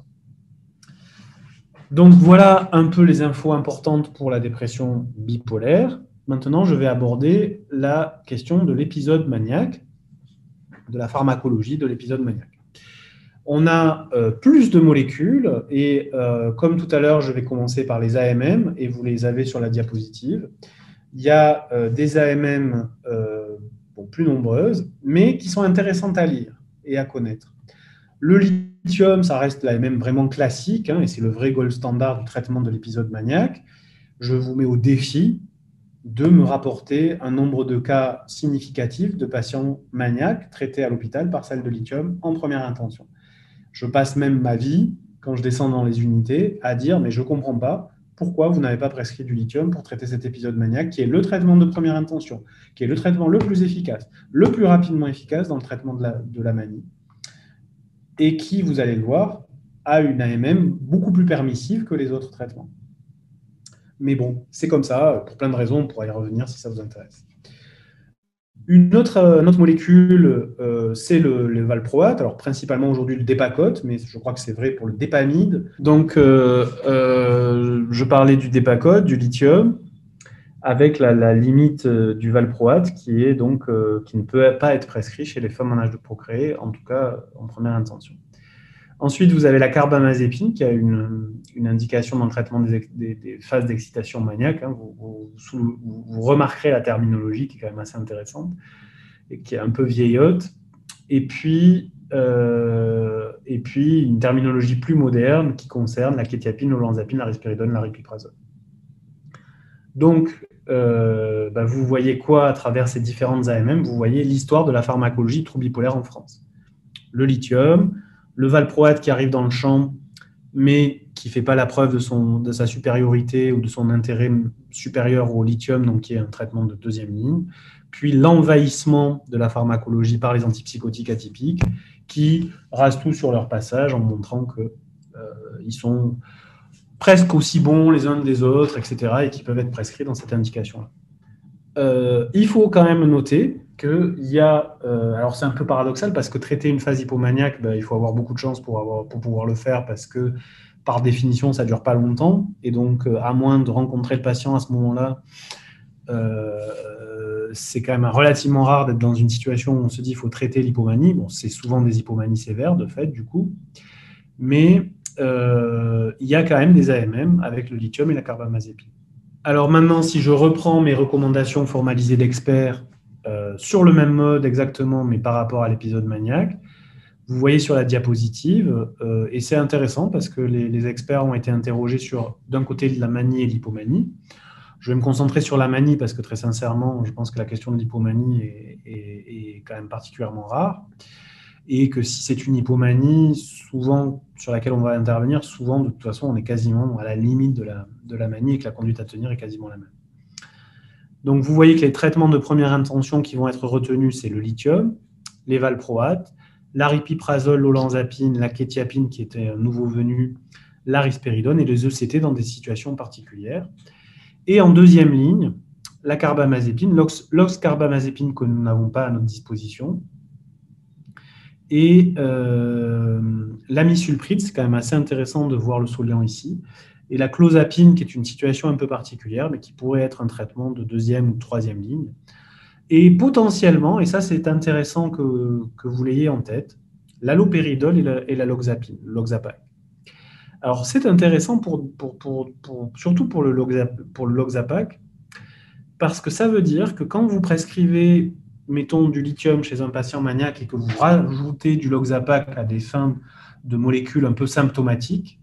S2: Donc voilà un peu les infos importantes pour la dépression bipolaire. Maintenant, je vais aborder la question de l'épisode maniaque, de la pharmacologie de l'épisode maniaque. On a euh, plus de molécules et euh, comme tout à l'heure, je vais commencer par les A M M et vous les avez sur la diapositive. Il y a euh, des A M M euh, bon, plus nombreuses, mais qui sont intéressantes à lire et à connaître. Le lithium, ça reste l'A M M vraiment classique, hein, et c'est le vrai gold standard du traitement de l'épisode maniaque. Je vous mets au défi de me rapporter un nombre de cas significatifs de patients maniaques traités à l'hôpital par sel de lithium en première intention. Je passe même ma vie, quand je descends dans les unités, à dire « mais je ne comprends pas pourquoi vous n'avez pas prescrit du lithium pour traiter cet épisode maniaque qui est le traitement de première intention, qui est le traitement le plus efficace, le plus rapidement efficace dans le traitement de la, de la manie, et qui, vous allez le voir, a une A M M beaucoup plus permissive que les autres traitements. » Mais bon, c'est comme ça, pour plein de raisons, on pourra y revenir si ça vous intéresse. Une autre, une autre molécule, euh, c'est le, le valproate, alors principalement aujourd'hui le Dépakote, mais je crois que c'est vrai pour le dépamide. Donc, euh, euh, je parlais du Dépakote, du lithium, avec la, la limite du valproate qui, est donc, euh, qui ne peut pas être prescrit chez les femmes en âge de procréer, en tout cas en première intention. Ensuite, vous avez la carbamazépine qui a une, une indication dans le traitement des, des, des phases d'excitation maniaque. Hein. Vous, vous, sous, vous, vous remarquerez la terminologie qui est quand même assez intéressante et qui est un peu vieillotte. Et puis, euh, et puis une terminologie plus moderne qui concerne la quétiapine, l'olanzapine, la risperidone, la ripiprazole. Donc, euh, bah vous voyez quoi à travers ces différentes A M M? Vous voyez l'histoire de la pharmacologie de troubles bipolaires en France. Le lithium, le valproate qui arrive dans le champ, mais qui ne fait pas la preuve de, son, de sa supériorité ou de son intérêt supérieur au lithium, donc qui est un traitement de deuxième ligne. Puis l'envahissement de la pharmacologie par les antipsychotiques atypiques, qui rasent tout sur leur passage en montrant qu'ils euh, sont presque aussi bons les uns des autres, et cetera, et qui peuvent être prescrits dans cette indication-là. Euh, il faut quand même noter qu'il y a, euh, alors c'est un peu paradoxal parce que traiter une phase hypomaniaque, ben, il faut avoir beaucoup de chance pour, avoir, pour pouvoir le faire parce que par définition ça ne dure pas longtemps et donc euh, à moins de rencontrer le patient à ce moment-là, euh, c'est quand même relativement rare d'être dans une situation où on se dit qu'il faut traiter l'hypomanie. Bon, c'est souvent des hypomanies sévères de fait du coup, mais euh, il y a quand même des A M M avec le lithium et la carbamazépine. Alors maintenant, si je reprends mes recommandations formalisées d'experts euh, sur le même mode exactement, mais par rapport à l'épisode maniaque, vous voyez sur la diapositive, euh, et c'est intéressant parce que les, les experts ont été interrogés sur, d'un côté, la manie et l'hypomanie. Je vais me concentrer sur la manie parce que très sincèrement, je pense que la question de l'hypomanie est, est, est quand même particulièrement rare. Et que si c'est une hypomanie, souvent, sur laquelle on va intervenir, souvent, de toute façon, on est quasiment à la limite de la, de la manie et que la conduite à tenir est quasiment la même. Donc, vous voyez que les traitements de première intention qui vont être retenus, c'est le lithium, les valproates, l'aripiprazole, l'olanzapine, la kétiapine, qui était un nouveau venu, la risperidone et les E C T dans des situations particulières. Et en deuxième ligne, la carbamazépine, l'oxcarbamazépine que nous n'avons pas à notre disposition, et euh, l'amisulpride, c'est quand même assez intéressant de voir le soliant ici, et la clozapine, qui est une situation un peu particulière, mais qui pourrait être un traitement de deuxième ou troisième ligne. Et potentiellement, et ça c'est intéressant que, que vous l'ayez en tête, l'allopéridol et la, et la loxapine, l'oxapac. Alors c'est intéressant pour, pour, pour, pour, surtout pour le, loxap, pour le loxapac, parce que ça veut dire que quand vous prescrivez, mettons, du lithium chez un patient maniaque et que vous rajoutez du loxapac à des fins de molécules un peu symptomatiques,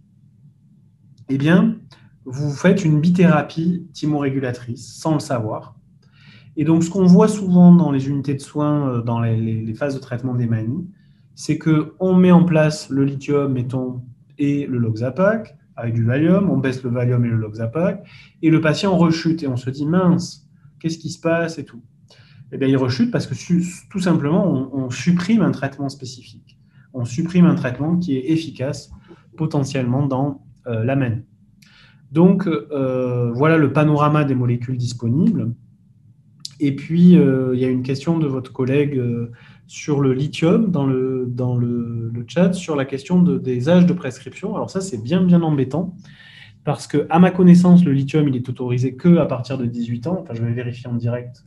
S2: eh bien, vous faites une bithérapie thymorégulatrice sans le savoir. Et donc, ce qu'on voit souvent dans les unités de soins, dans les, les, les phases de traitement des manies, c'est qu'on met en place le lithium, mettons, et le loxapac, avec du Valium, on baisse le Valium et le loxapac, et le patient rechute, et on se dit, mince, qu'est-ce qui se passe et tout. Eh bien, il rechute parce que tout simplement, on, on supprime un traitement spécifique. On supprime un traitement qui est efficace potentiellement dans euh, la manie. Donc, euh, voilà le panorama des molécules disponibles. Et puis, euh, il y a une question de votre collègue euh, sur le lithium dans le, dans le, le chat, sur la question de, des âges de prescription. Alors ça, c'est bien, bien embêtant, parce qu'à ma connaissance, le lithium, il est autorisé qu'à partir de dix-huit ans. Enfin, je vais vérifier en direct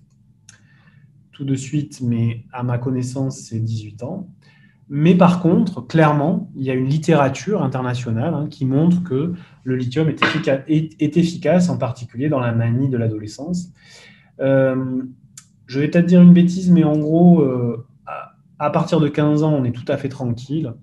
S2: tout de suite, mais à ma connaissance, c'est dix-huit ans. Mais par contre, clairement, il y a une littérature internationale hein, qui montre que le lithium est efficace, est, est efficace, en particulier dans la manie de l'adolescence. Euh, je vais peut-être dire une bêtise, mais en gros, euh, à, à partir de quinze ans, on est tout à fait tranquille.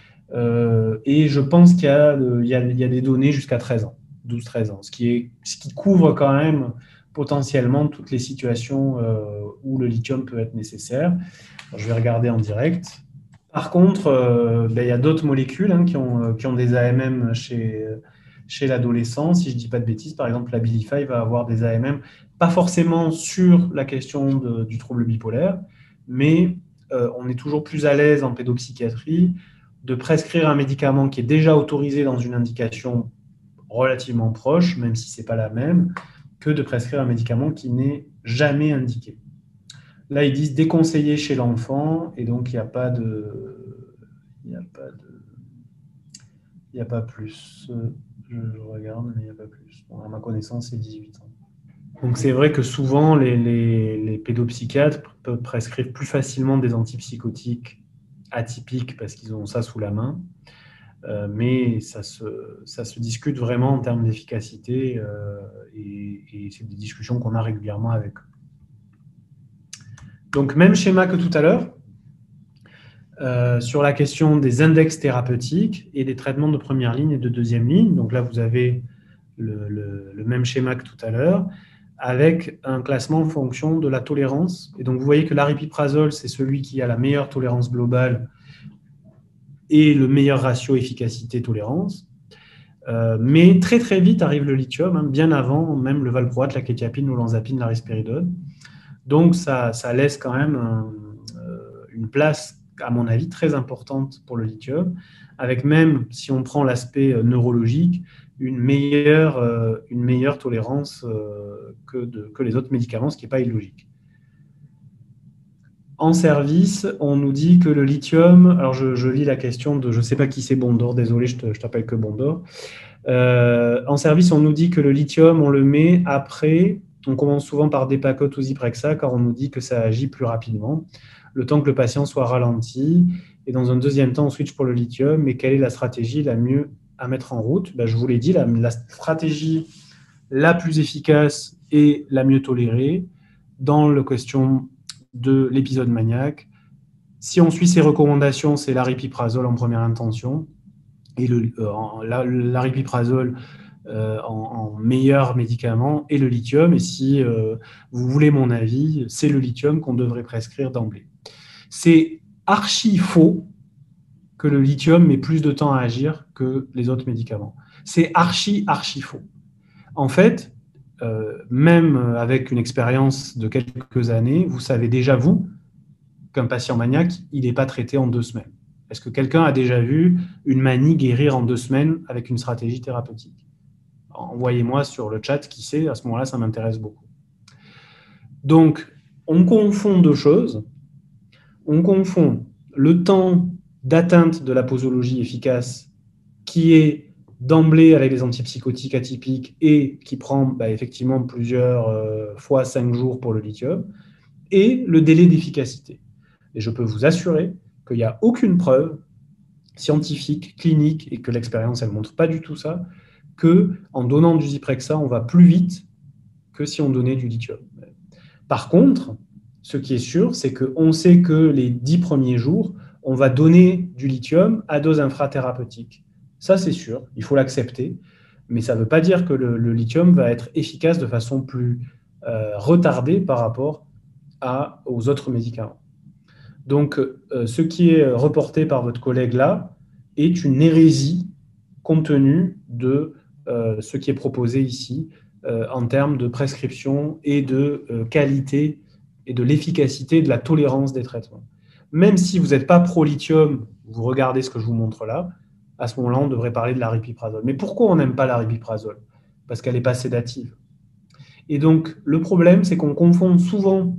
S2: Euh, et je pense qu'il y a, il y a, il y a des données jusqu'à treize ans, douze treize ans, ce qui, est, ce qui couvre quand même potentiellement toutes les situations euh, où le lithium peut être nécessaire. Alors, je vais regarder en direct. Par contre, euh, ben, il y a d'autres molécules hein, qui, ont, qui ont des A M M chez, chez l'adolescent. Si je ne dis pas de bêtises, par exemple, la Abilify va avoir des A M M, pas forcément sur la question de, du trouble bipolaire, mais euh, on est toujours plus à l'aise en pédopsychiatrie de prescrire un médicament qui est déjà autorisé dans une indication relativement proche, même si ce n'est pas la même, que de prescrire un médicament qui n'est jamais indiqué. Là, ils disent déconseillé chez l'enfant, et donc il n'y a pas de... Il n'y a pas de... Il n'y a pas plus. Je, je regarde, mais il n'y a pas plus. Bon, à ma connaissance, c'est dix-huit ans. Donc c'est vrai que souvent, les, les, les pédopsychiatres peuvent prescrire plus facilement des antipsychotiques atypiques parce qu'ils ont ça sous la main. Euh, mais ça se, ça se discute vraiment en termes d'efficacité euh, et, et c'est des discussions qu'on a régulièrement avec eux. Donc, même schéma que tout à l'heure, euh, sur la question des index thérapeutiques et des traitements de première ligne et de deuxième ligne. Donc là, vous avez le, le, le même schéma que tout à l'heure, avec un classement en fonction de la tolérance. Et donc, vous voyez que l'aripiprazole, c'est celui qui a la meilleure tolérance globale et le meilleur ratio efficacité-tolérance. Euh, mais très, très vite arrive le lithium, hein, bien avant même le valproate, la kétiapine, l'olanzapine, la risperidone. Donc, ça, ça laisse quand même un, euh, une place, à mon avis, très importante pour le lithium, avec même, si on prend l'aspect euh, neurologique, une meilleure, euh, une meilleure tolérance euh, que, de, que les autres médicaments, ce qui n'est pas illogique. En service, on nous dit que le lithium, alors je, je lis la question de, je ne sais pas qui c'est Bondor, désolé, je, te, je t'appelle que Bondor. Euh, en service, on nous dit que le lithium, on le met après, on commence souvent par Depakote ou Zyprexa, car on nous dit que ça agit plus rapidement, le temps que le patient soit ralenti, et dans un deuxième temps, on switch pour le lithium, mais quelle est la stratégie la mieux à mettre en route? Ben, je vous l'ai dit, la, la stratégie la plus efficace et la mieux tolérée dans la question de l'épisode maniaque. Si on suit ces recommandations, c'est l'aripiprazole en première intention. Et le, euh, l'aripiprazole
S1: euh, en, en meilleur médicament est le lithium. Et si euh, vous voulez mon avis, c'est le lithium qu'on devrait prescrire d'emblée. C'est archi faux que le lithium met plus de temps à agir que les autres médicaments. C'est archi, archi faux. En fait, euh, même avec une expérience de quelques années, vous savez déjà, vous, qu'un patient maniaque, il n'est pas traité en deux semaines. Est-ce que quelqu'un a déjà vu une manie guérir en deux semaines avec une stratégie thérapeutique? Envoyez-moi sur le chat qui sait, à ce moment-là, ça m'intéresse beaucoup. Donc, on confond deux choses. On confond le temps d'atteinte de la posologie efficace qui est d'emblée avec les antipsychotiques atypiques et qui prend bah, effectivement plusieurs euh, fois cinq jours pour le lithium, et le délai d'efficacité. Et je peux vous assurer qu'il n'y a aucune preuve scientifique, clinique, et que l'expérience, elle ne montre pas du tout ça, qu'en donnant du Zyprexa, on va plus vite que si on donnait du lithium. Par contre, ce qui est sûr, c'est qu'on sait que les dix premiers jours, on va donner du lithium à dose infrathérapeutique. Ça, c'est sûr, il faut l'accepter, mais ça ne veut pas dire que le, le lithium va être efficace de façon plus euh, retardée par rapport à, aux autres médicaments. Donc, euh, ce qui est reporté par votre collègue là est une hérésie compte tenu de euh, ce qui est proposé ici euh, en termes de prescription et de euh, qualité et de l'efficacité de la tolérance des traitements. Même si vous n'êtes pas pro-lithium, vous regardez ce que je vous montre là, à ce moment-là, on devrait parler de l'aripiprazole. Mais pourquoi on n'aime pas l'aripiprazole? Parce qu'elle n'est pas sédative. Et donc, le problème, c'est qu'on confond souvent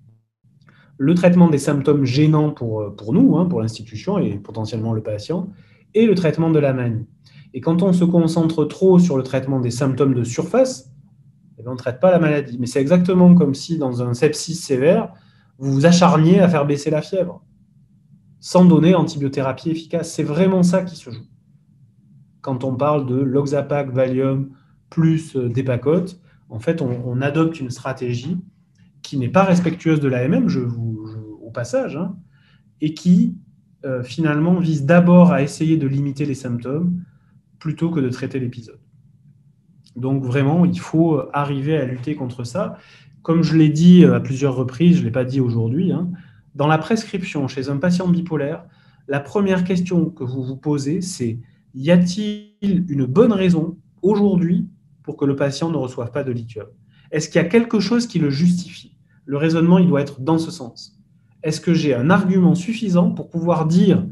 S1: le traitement des symptômes gênants pour, pour nous, hein, pour l'institution et potentiellement le patient, et le traitement de la manie. Et quand on se concentre trop sur le traitement des symptômes de surface, eh bien, on ne traite pas la maladie. Mais c'est exactement comme si, dans un sepsis sévère, vous vous acharniez à faire baisser la fièvre, sans donner antibiothérapie efficace. C'est vraiment ça qui se joue. Quand on parle de Loxapac, Valium, plus Depakote, en fait, on, on adopte une stratégie qui n'est pas respectueuse de l'A M M, je vous, je, au passage, hein, et qui, euh, finalement, vise d'abord à essayer de limiter les symptômes plutôt que de traiter l'épisode. Donc, vraiment, il faut arriver à lutter contre ça. Comme je l'ai dit à plusieurs reprises, je ne l'ai pas dit aujourd'hui, hein, dans la prescription chez un patient bipolaire, la première question que vous vous posez, c'est y a-t-il une bonne raison aujourd'hui pour que le patient ne reçoive pas de lithium? Est-ce qu'il y a quelque chose qui le justifie? Le raisonnement, il doit être dans ce sens. Est-ce que j'ai un argument suffisant pour pouvoir dire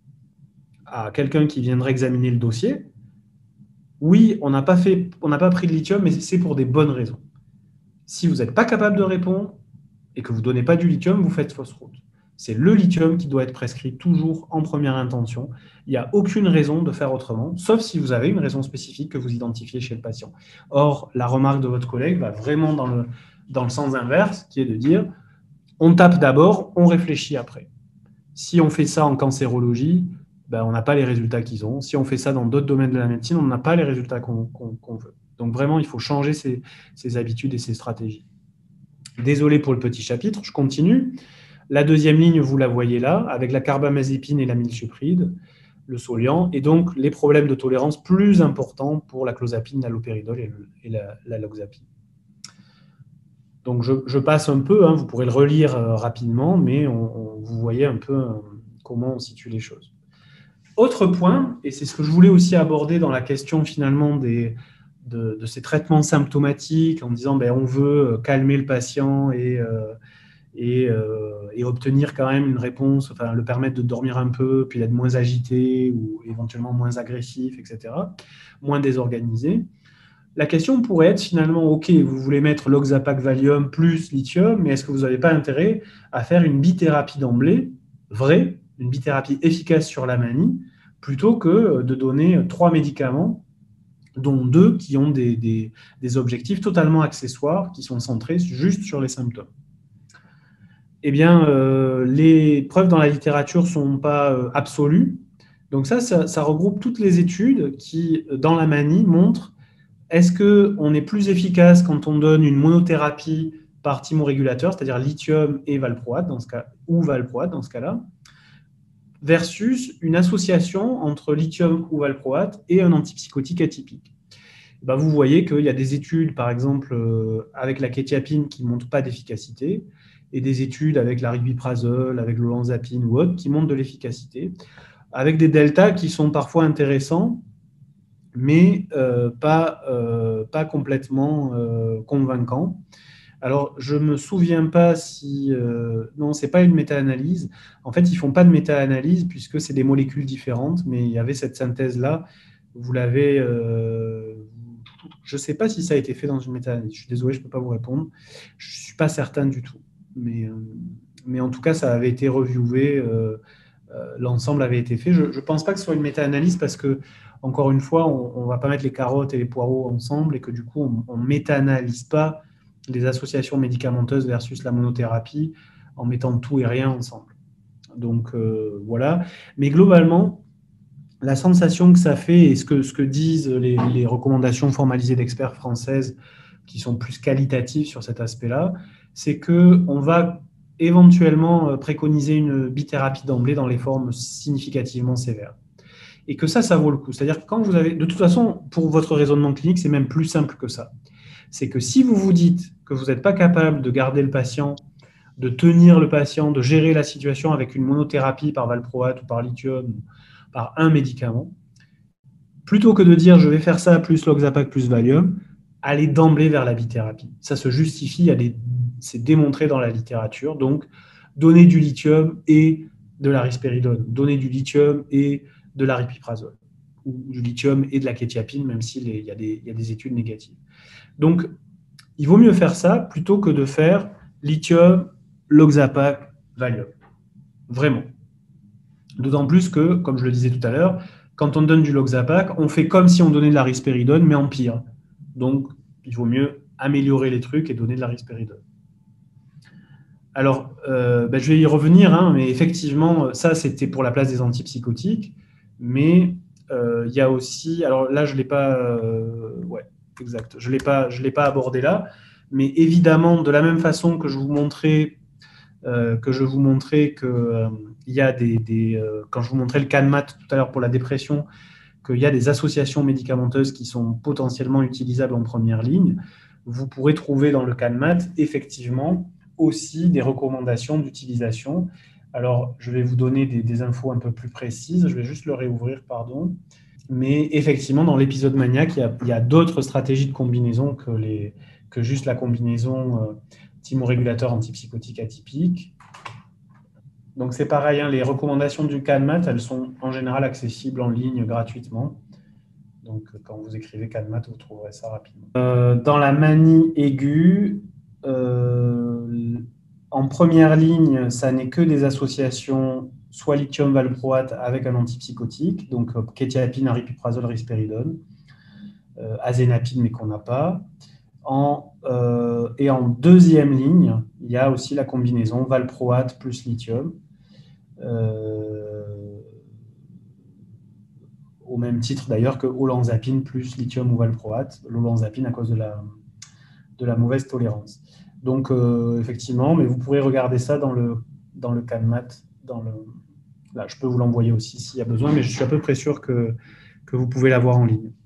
S1: à quelqu'un qui viendrait examiner le dossier, oui, on n'a pas fait, on n'a pas pris de lithium, mais c'est pour des bonnes raisons. Si vous n'êtes pas capable de répondre et que vous ne donnez pas du lithium, vous faites fausse route. C'est le lithium qui doit être prescrit toujours en première intention. Il n'y a aucune raison de faire autrement, sauf si vous avez une raison spécifique que vous identifiez chez le patient. Or, la remarque de votre collègue va vraiment dans le, dans le sens inverse, qui est de dire on tape d'abord, on réfléchit après. Si on fait ça en cancérologie, ben, on n'a pas les résultats qu'ils ont. Si on fait ça dans d'autres domaines de la médecine, on n'a pas les résultats qu'on qu'on, qu'on veut. Donc vraiment, il faut changer ses, ses habitudes et ses stratégies. Désolé pour le petit chapitre, je continue. La deuxième ligne, vous la voyez là, avec la carbamazépine et l'amilsupride, le Soliant, et donc les problèmes de tolérance plus importants pour la clozapine, l'halopéridol et, le, et la, la loxapine. Donc je, je passe un peu, hein, vous pourrez le relire euh, rapidement, mais on, on, vous voyez un peu euh, comment on situe les choses. Autre point, et c'est ce que je voulais aussi aborder dans la question finalement des, de, de ces traitements symptomatiques, en disant ben, on veut calmer le patient et, euh, et, euh, et obtenir quand même une réponse, enfin le permettre de dormir un peu, puis d'être moins agité ou éventuellement moins agressif, et cetera, moins désorganisé. La question pourrait être finalement, ok, vous voulez mettre Loxapac Valium plus lithium, mais est-ce que vous n'avez pas intérêt à faire une bithérapie d'emblée, vraie, une bithérapie efficace sur la manie, plutôt que de donner trois médicaments, dont deux qui ont des, des, des objectifs totalement accessoires, qui sont centrés juste sur les symptômes. Eh bien, euh, les preuves dans la littérature ne sont pas euh, absolues. Donc ça, ça, ça regroupe toutes les études qui, dans la manie, montrent est-ce qu'on est plus efficace quand on donne une monothérapie par thymorégulateur, c'est-à-dire lithium et valproate, dans ce cas, ou valproate dans ce cas-là, versus une association entre lithium ou valproate et un antipsychotique atypique.
S2: ben, vous voyez qu'il y a des études, par exemple, euh, avec la quétiapine qui ne montrent pas d'efficacité, et des études avec la ribiprazole, avec l'olanzapine ou autre, qui montrent de l'efficacité, avec des deltas qui sont parfois intéressants, mais euh, pas, euh, pas complètement euh, convaincants. Alors, je ne me souviens pas si... Euh, non, ce n'est pas une méta-analyse. En fait, ils ne font pas de méta-analyse puisque c'est des molécules différentes, mais il y avait cette synthèse-là. Vous l'avez... Euh, je ne sais pas si ça a été fait dans une méta-analyse. Je suis désolé, je ne peux pas vous répondre. Je ne suis pas certain du tout. Mais, euh, mais en tout cas, ça avait été reviewé. Euh, euh, L'ensemble avait été fait. Je ne pense pas que ce soit une méta-analyse parce que, encore une fois, on ne va pas mettre les carottes et les poireaux ensemble et que du coup, on ne méta-analyse pas les associations médicamenteuses versus la monothérapie en mettant tout et rien ensemble. Donc euh, voilà. Mais globalement, la sensation que ça fait et ce que, ce que disent les, les recommandations formalisées d'experts françaises qui sont plus qualitatives sur cet aspect-là, c'est qu'on va éventuellement préconiser une bithérapie d'emblée dans les formes significativement sévères. Et que ça, ça vaut le coup. C'est-à-dire que quand vous avez... De toute façon, pour votre raisonnement clinique, c'est même plus simple que ça. C'est que si vous vous dites que vous n'êtes pas capable de garder le patient, de tenir le patient, de gérer la situation avec une monothérapie par valproate ou par lithium, par un médicament, plutôt que de dire je vais faire ça plus l'oxapac plus Valium, allez d'emblée vers la bithérapie. Ça se justifie, c'est démontré dans la littérature. Donc, donner du lithium et de la risperidone, donner du lithium et de la ripiprazole, ou du lithium et de la quétiapine, même s'il y, y a des études négatives. Donc, il vaut mieux faire ça plutôt que de faire lithium, l'oxapac, Valium. Vraiment. D'autant plus que, comme je le disais tout à l'heure, quand on donne du loxapac, on fait comme si on donnait de la risperidone, mais en pire. Donc, il vaut mieux améliorer les trucs et donner de la risperidone. Alors, euh, ben, je vais y revenir, hein, mais effectivement, ça, c'était pour la place des antipsychotiques, mais euh, il y a aussi... Alors là, je ne l'ai pas... Euh, ouais, exact. Je ne l'ai pas, je l'ai pas abordé là, mais évidemment, de la même façon que je vous montrais, euh, que je vous montrais que... Euh, il y a des, des euh, quand je vous montrais le CanMat tout à l'heure pour la dépression, qu'il y a des associations médicamenteuses qui sont potentiellement utilisables en première ligne, vous pourrez trouver dans le CanMat effectivement aussi des recommandations d'utilisation. Alors, je vais vous donner des, des infos un peu plus précises. Je vais juste le réouvrir, pardon. Mais effectivement, dans l'épisode maniaque, il y a, il y a d'autres stratégies de combinaison que, les, que juste la combinaison euh, thymorégulateur antipsychotique atypique. Donc, c'est pareil, hein, les recommandations du CanMat, elles sont en général accessibles en ligne gratuitement. Donc, quand vous écrivez CanMat, vous trouverez ça rapidement. Euh, dans la manie aiguë, euh, en première ligne, ça n'est que des associations soit lithium valproate avec un antipsychotique, donc euh, quétiapine, aripiprazole, risperidone, euh, azénapine, mais qu'on n'a pas. En, euh, et en deuxième ligne, il y a aussi la combinaison valproate plus lithium. Euh, au même titre d'ailleurs que olanzapine plus lithium ou valproate, l'olanzapine à cause de la, de la mauvaise tolérance. Donc euh, effectivement, mais vous pourrez regarder ça dans le, dans le CanMat. Dans le... Là, je peux vous l'envoyer aussi s'il y a besoin, mais je suis à peu près sûr que, que vous pouvez l'avoir en ligne.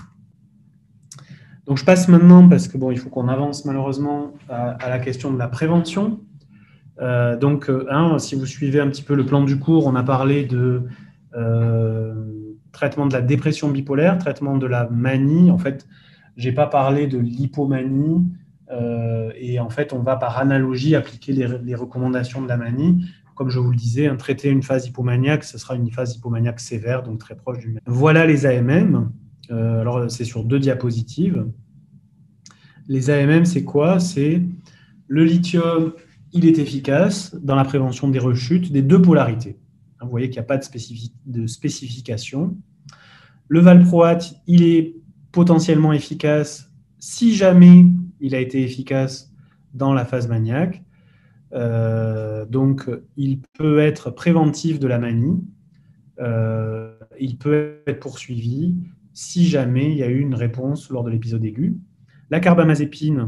S2: Donc je passe maintenant, parce que bon, il faut qu'on avance malheureusement à, à la question de la prévention. Euh, donc, hein, si vous suivez un petit peu le plan du cours, on a parlé de euh, traitement de la dépression bipolaire, traitement de la manie. En fait, je n'ai pas parlé de l'hypomanie. Euh, et en fait, on va par analogie appliquer les, les recommandations de la manie. Comme je vous le disais, hein, traiter une phase hypomaniaque, ce sera une phase hypomaniaque sévère, donc très proche du... Voilà les A M M. Euh, alors, c'est sur deux diapositives. Les A M M, c'est quoi? C'est le lithium, il est efficace dans la prévention des rechutes des deux polarités. Vous voyez qu'il n'y a pas de, spécific de spécification. Le valproate, il est potentiellement efficace si jamais il a été efficace dans la phase maniaque. Euh, donc, il peut être préventif de la manie. Euh, il peut être poursuivi si jamais il y a eu une réponse lors de l'épisode aigu. La carbamazépine,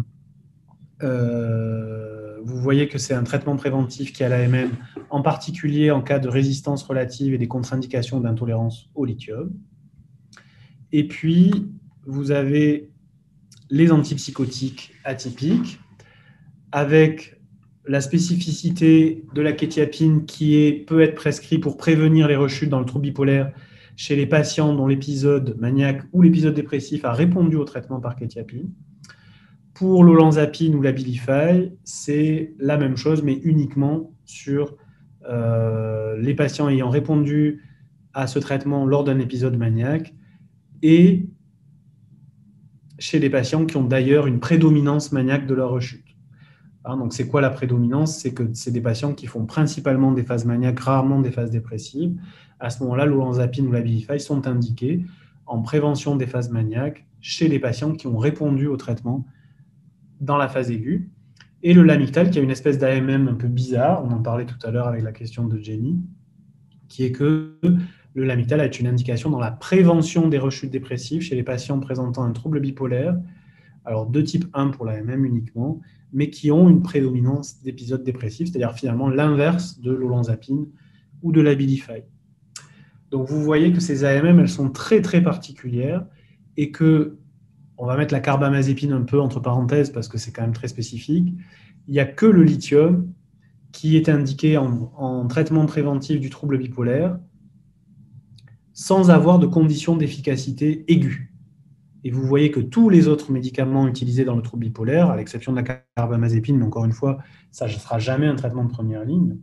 S2: euh, vous voyez que c'est un traitement préventif qui a l'A M M, en particulier en cas de résistance relative et des contre-indications d'intolérance au lithium. Et puis, vous avez les antipsychotiques atypiques, avec la spécificité de la quétiapine qui est, peut être prescrite pour prévenir les rechutes dans le trouble bipolaire chez les patients dont l'épisode maniaque ou l'épisode dépressif a répondu au traitement par quétiapine. Pour l'olanzapine ou l'Abilify, c'est la même chose, mais uniquement sur euh, les patients ayant répondu à ce traitement lors d'un épisode maniaque et chez les patients qui ont d'ailleurs une prédominance maniaque de leur rechute. Hein, donc, c'est quoi la prédominance? C'est que c'est des patients qui font principalement des phases maniaques, rarement des phases dépressives. À ce moment-là, l'olanzapine ou l'Abilify sont indiqués en prévention des phases maniaques chez les patients qui ont répondu au traitement dans la phase aiguë. Et le Lamictal, qui a une espèce d'A M M un peu bizarre, on en parlait tout à l'heure avec la question de Jenny, qui est que le Lamictal a une indication dans la prévention des rechutes dépressives chez les patients présentant un trouble bipolaire, alors de type un pour l'A M M uniquement, mais qui ont une prédominance d'épisodes dépressifs, c'est-à-dire finalement l'inverse de l'olanzapine ou de l'Abilify. Donc vous voyez que ces A M M, elles sont très très particulières et que, on va mettre la carbamazépine un peu entre parenthèses parce que c'est quand même très spécifique, il n'y a que le lithium qui est indiqué en, en traitement préventif du trouble bipolaire sans avoir de conditions d'efficacité aiguë. Et vous voyez que tous les autres médicaments utilisés dans le trouble bipolaire, à l'exception de la carbamazépine, mais encore une fois, ça ne sera jamais un traitement de première ligne,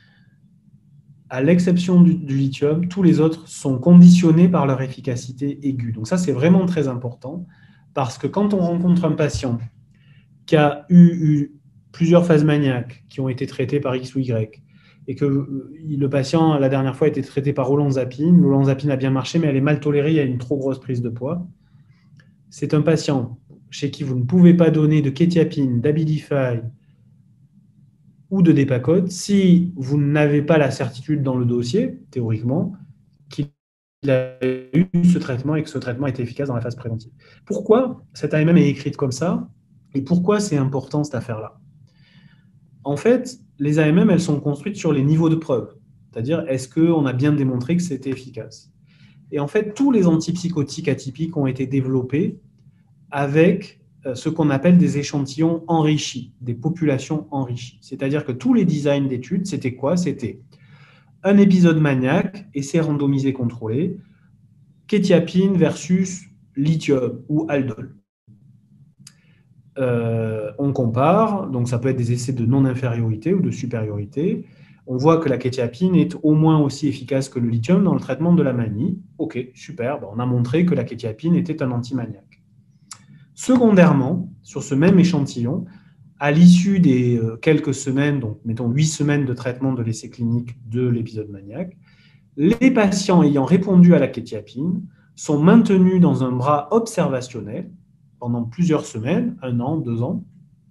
S2: à l'exception du, du lithium, tous les autres sont conditionnés par leur efficacité aiguë. Donc ça, c'est vraiment très important, parce que quand on rencontre un patient qui a eu, eu plusieurs phases maniaques qui ont été traitées par X ou Y, et que le patient, la dernière fois, a été traité par olanzapine, l'olanzapine a bien marché, mais elle est mal tolérée, il y a une trop grosse prise de poids. C'est un patient chez qui vous ne pouvez pas donner de quétiapine, d'Abilify ou de Depakote si vous n'avez pas la certitude dans le dossier, théoriquement, qu'il a eu ce traitement et que ce traitement était efficace dans la phase préventive. Pourquoi cette A M M est écrite comme ça et pourquoi c'est important cette affaire-là? En fait, les A M M, elles sont construites sur les niveaux de preuve, c'est-à-dire est-ce qu'on a bien démontré que c'était efficace? Et en fait, tous les antipsychotiques atypiques ont été développés avec ce qu'on appelle des échantillons enrichis, des populations enrichies. C'est-à-dire que tous les designs d'études, c'était quoi? C'était un épisode maniaque, essai randomisé contrôlé, quétiapine versus lithium ou aldol. Euh, on compare, donc ça peut être des essais de non-infériorité ou de supériorité. On voit que la quétiapine est au moins aussi efficace que le lithium dans le traitement de la manie. Ok, super, on a montré que la quétiapine était un antimaniaque. Secondairement, sur ce même échantillon, à l'issue des euh, quelques semaines, donc mettons huit semaines de traitement de l'essai clinique de l'épisode maniaque, les patients ayant répondu à la quétiapine sont maintenus dans un bras observationnel pendant plusieurs semaines, un an, deux ans,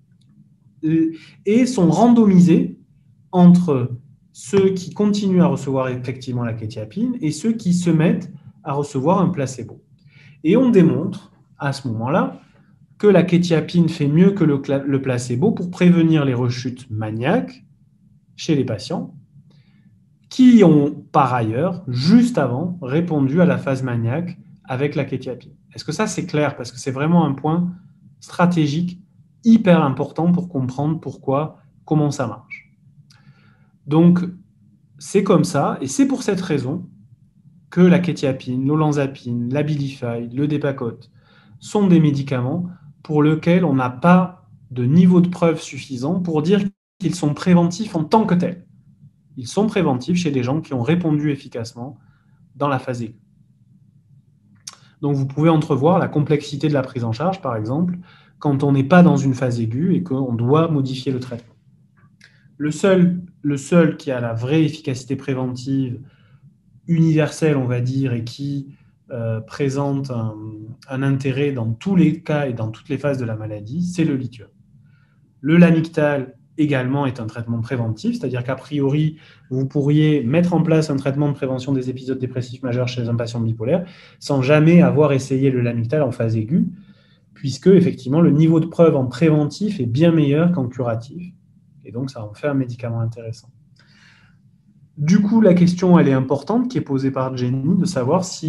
S2: et sont randomisés entre ceux qui continuent à recevoir effectivement la quétiapine et ceux qui se mettent à recevoir un placebo. Et on démontre à ce moment-là que la quétiapine fait mieux que le, le placebo pour prévenir les rechutes maniaques chez les patients qui ont par ailleurs, juste avant, répondu à la phase maniaque avec la quétiapine. Est-ce que ça c'est clair? Parce que c'est vraiment un point stratégique hyper important pour comprendre pourquoi, comment ça marche. Donc, c'est comme ça, et c'est pour cette raison que la quétiapine, l'olanzapine, l'Abilify, le Depakote sont des médicaments pour lesquels on n'a pas de niveau de preuve suffisant pour dire qu'ils sont préventifs en tant que tels. Ils sont préventifs chez des gens qui ont répondu efficacement dans la phase aiguë. Donc, vous pouvez entrevoir la complexité de la prise en charge, par exemple, quand on n'est pas dans une phase aiguë et qu'on doit modifier le traitement. Le seul, le seul qui a la vraie efficacité préventive universelle, on va dire, et qui euh, présente un, un intérêt dans tous les cas et dans toutes les phases de la maladie, c'est le lithium. Le Lamictal également est un traitement préventif, c'est-à-dire qu'a priori, vous pourriez mettre en place un traitement de prévention des épisodes dépressifs majeurs chez un patient bipolaire sans jamais avoir essayé le Lamictal en phase aiguë, puisque effectivement le niveau de preuve en préventif est bien meilleur qu'en curatif, et donc ça en fait un médicament intéressant. Du coup, la question elle est importante qui est posée par Jenny, de savoir si les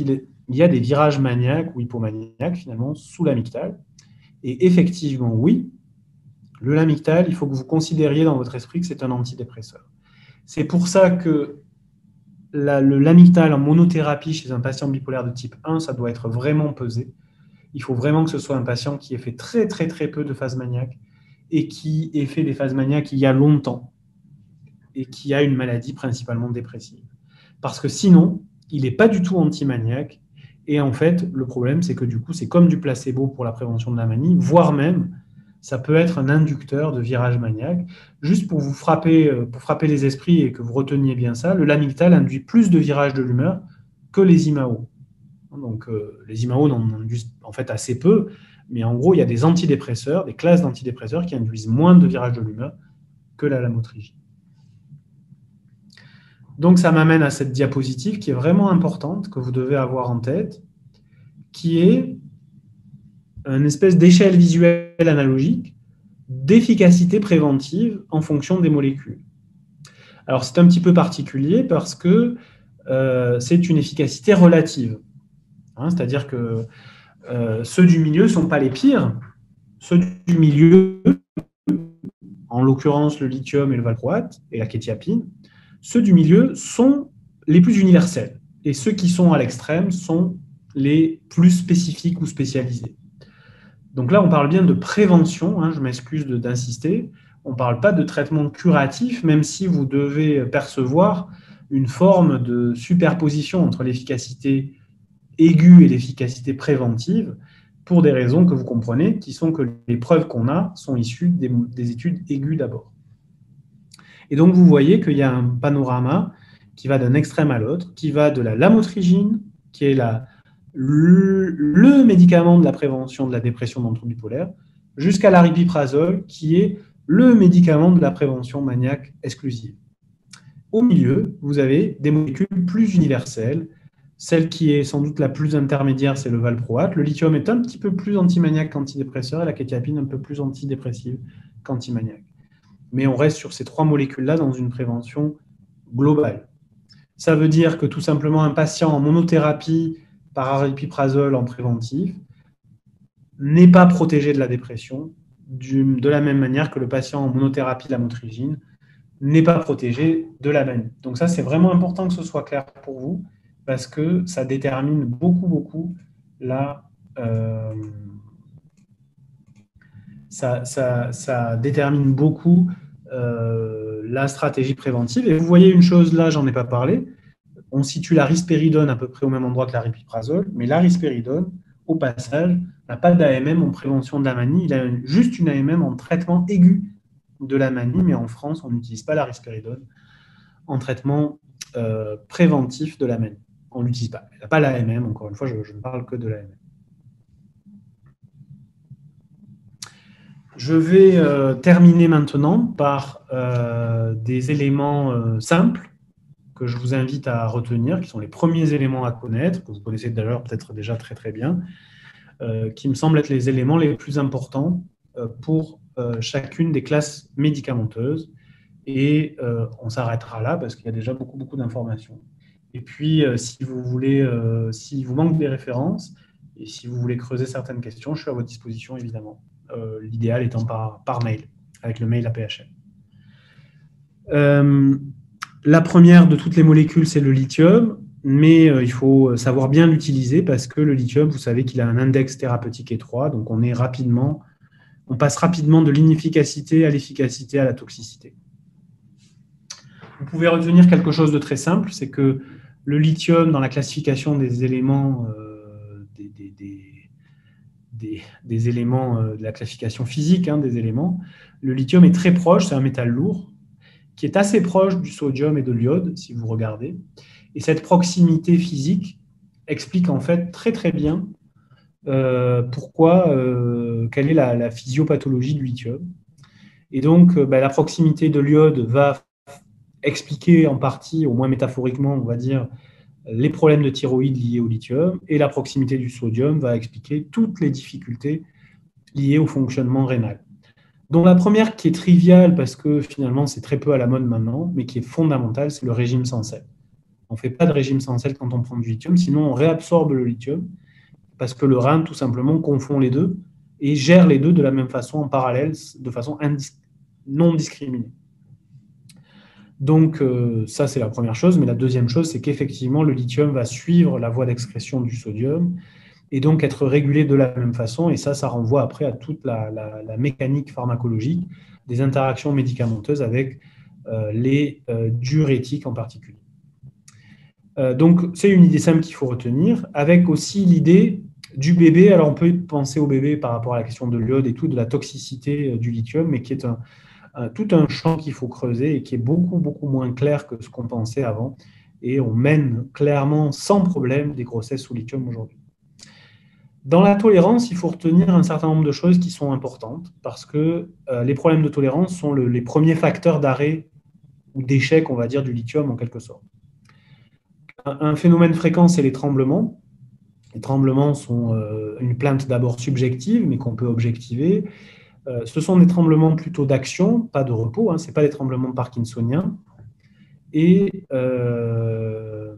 S2: il y a des virages maniaques ou hypomaniaques, finalement, sous l'amygdale. Et effectivement, oui, le lamictal, il faut que vous considériez dans votre esprit que c'est un antidépresseur. C'est pour ça que la, le lamictal en monothérapie chez un patient bipolaire de type un, ça doit être vraiment pesé. Il faut vraiment que ce soit un patient qui ait fait très, très, très peu de phases maniaques et qui ait fait des phases maniaques il y a longtemps et qui a une maladie principalement dépressive. Parce que sinon, il n'est pas du tout antimaniaque. Et en fait, le problème, c'est que du coup, c'est comme du placebo pour la prévention de la manie, voire même, ça peut être un inducteur de virage maniaque. Juste pour vous frapper, pour frapper les esprits et que vous reteniez bien ça, le lamictal induit plus de virages de l'humeur que les I M A O. Donc, euh, les I M A O n'en induisent en fait assez peu, mais en gros, il y a des antidépresseurs, des classes d'antidépresseurs qui induisent moins de virages de l'humeur que la lamotrigine. Donc, ça m'amène à cette diapositive qui est vraiment importante, que vous devez avoir en tête, qui est une espèce d'échelle visuelle analogique d'efficacité préventive en fonction des molécules. Alors, c'est un petit peu particulier parce que euh, c'est une efficacité relative. Hein, c'est-à-dire que euh, ceux du milieu ne sont pas les pires. Ceux du milieu, en l'occurrence le lithium et le valproate et la kétiapine, ceux du milieu sont les plus universels. Et ceux qui sont à l'extrême sont les plus spécifiques ou spécialisés. Donc là, on parle bien de prévention, hein, je m'excuse d'insister. On ne parle pas de traitement curatif, même si vous devez percevoir une forme de superposition entre l'efficacité aiguë et l'efficacité préventive, pour des raisons que vous comprenez, qui sont que les preuves qu'on a sont issues des, des études aiguës d'abord. Et donc, vous voyez qu'il y a un panorama qui va d'un extrême à l'autre, qui va de la lamotrigine, qui est la, le, le médicament de la prévention de la dépression dans le trouble bipolaire, jusqu'à l'aripiprazole, qui est le médicament de la prévention maniaque exclusive. Au milieu, vous avez des molécules plus universelles. Celle qui est sans doute la plus intermédiaire, c'est le valproate. Le lithium est un petit peu plus antimaniaque qu'antidépresseur et la kétiapine un peu plus antidépressive qu'antimaniaque. Mais on reste sur ces trois molécules-là dans une prévention globale. Ça veut dire que tout simplement un patient en monothérapie par aripiprazole en préventif n'est pas protégé de la dépression du, de la même manière que le patient en monothérapie lamotrigine n'est pas protégé de la manie. Donc ça, c'est vraiment important que ce soit clair pour vous parce que ça détermine beaucoup, beaucoup la... Euh, Ça, ça, ça détermine beaucoup euh, la stratégie préventive. Et vous voyez une chose, là, j'en ai pas parlé, on situe la risperidone à peu près au même endroit que la l'aripiprazole, mais la risperidone, au passage, n'a pas d'A M M en prévention de la manie, il a juste une A M M en traitement aigu de la manie, mais en France, on n'utilise pas la risperidone en traitement euh, préventif de la manie. On ne l'utilise pas. Il n'a pas l'A M M, encore une fois, je, je ne parle que de l'A M M. Je vais euh, terminer maintenant par euh, des éléments euh, simples que je vous invite à retenir, qui sont les premiers éléments à connaître, que vous connaissez d'ailleurs peut-être déjà très très bien, euh, qui me semblent être les éléments les plus importants euh, pour euh, chacune des classes médicamenteuses. Et euh, on s'arrêtera là parce qu'il y a déjà beaucoup beaucoup d'informations. Et puis, euh, si vous voulez, euh, si vous manque des références et si vous voulez creuser certaines questions, je suis à votre disposition évidemment. Euh, l'idéal étant par, par mail, avec le mail A P H M. Euh, la première de toutes les molécules, c'est le lithium, mais euh, il faut savoir bien l'utiliser parce que le lithium, vous savez qu'il a un index thérapeutique étroit, donc on est rapidement, on passe rapidement de l'inefficacité à l'efficacité à la toxicité. Vous pouvez retenir quelque chose de très simple, c'est que le lithium, dans la classification des éléments euh, des, des, des Des, des éléments euh, de la classification physique hein, des éléments, le lithium est très proche, c'est un métal lourd, qui est assez proche du sodium et de l'iode, si vous regardez. Et cette proximité physique explique en fait très très bien euh, pourquoi, euh, quelle est la, la physiopathologie du lithium. Et donc, euh, bah, la proximité de l'iode va expliquer en partie, au moins métaphoriquement, on va dire, les problèmes de thyroïde liés au lithium, et la proximité du sodium va expliquer toutes les difficultés liées au fonctionnement rénal. Donc la première qui est triviale, parce que finalement c'est très peu à la mode maintenant, mais qui est fondamentale, c'est le régime sans sel. On ne fait pas de régime sans sel quand on prend du lithium, sinon on réabsorbe le lithium, parce que le rein, tout simplement, confond les deux et gère les deux de la même façon, en parallèle, de façon non discriminée. Donc, euh, ça, c'est la première chose. Mais la deuxième chose, c'est qu'effectivement, le lithium va suivre la voie d'excrétion du sodium et donc être régulé de la même façon. Et ça, ça renvoie après à toute la, la, la mécanique pharmacologique des interactions médicamenteuses avec euh, les euh, diurétiques en particulier. Euh, donc, c'est une idée simple qu'il faut retenir, avec aussi l'idée du bébé. Alors, on peut penser au bébé par rapport à la question de l'iode et tout, de la toxicité euh, du lithium, mais qui est un, un, tout un champ qu'il faut creuser et qui est beaucoup, beaucoup moins clair que ce qu'on pensait avant. Et on mène clairement, sans problème, des grossesses sous lithium aujourd'hui. Dans la tolérance, il faut retenir un certain nombre de choses qui sont importantes, parce que euh, les problèmes de tolérance sont le, les premiers facteurs d'arrêt ou d'échec, on va dire, du lithium en quelque sorte. Un, un phénomène fréquent, c'est les tremblements. Les tremblements sont euh, une plainte d'abord subjective, mais qu'on peut objectiver. Euh, ce sont des tremblements plutôt d'action, pas de repos, hein, ce n'est pas des tremblements parkinsoniens. Et, euh,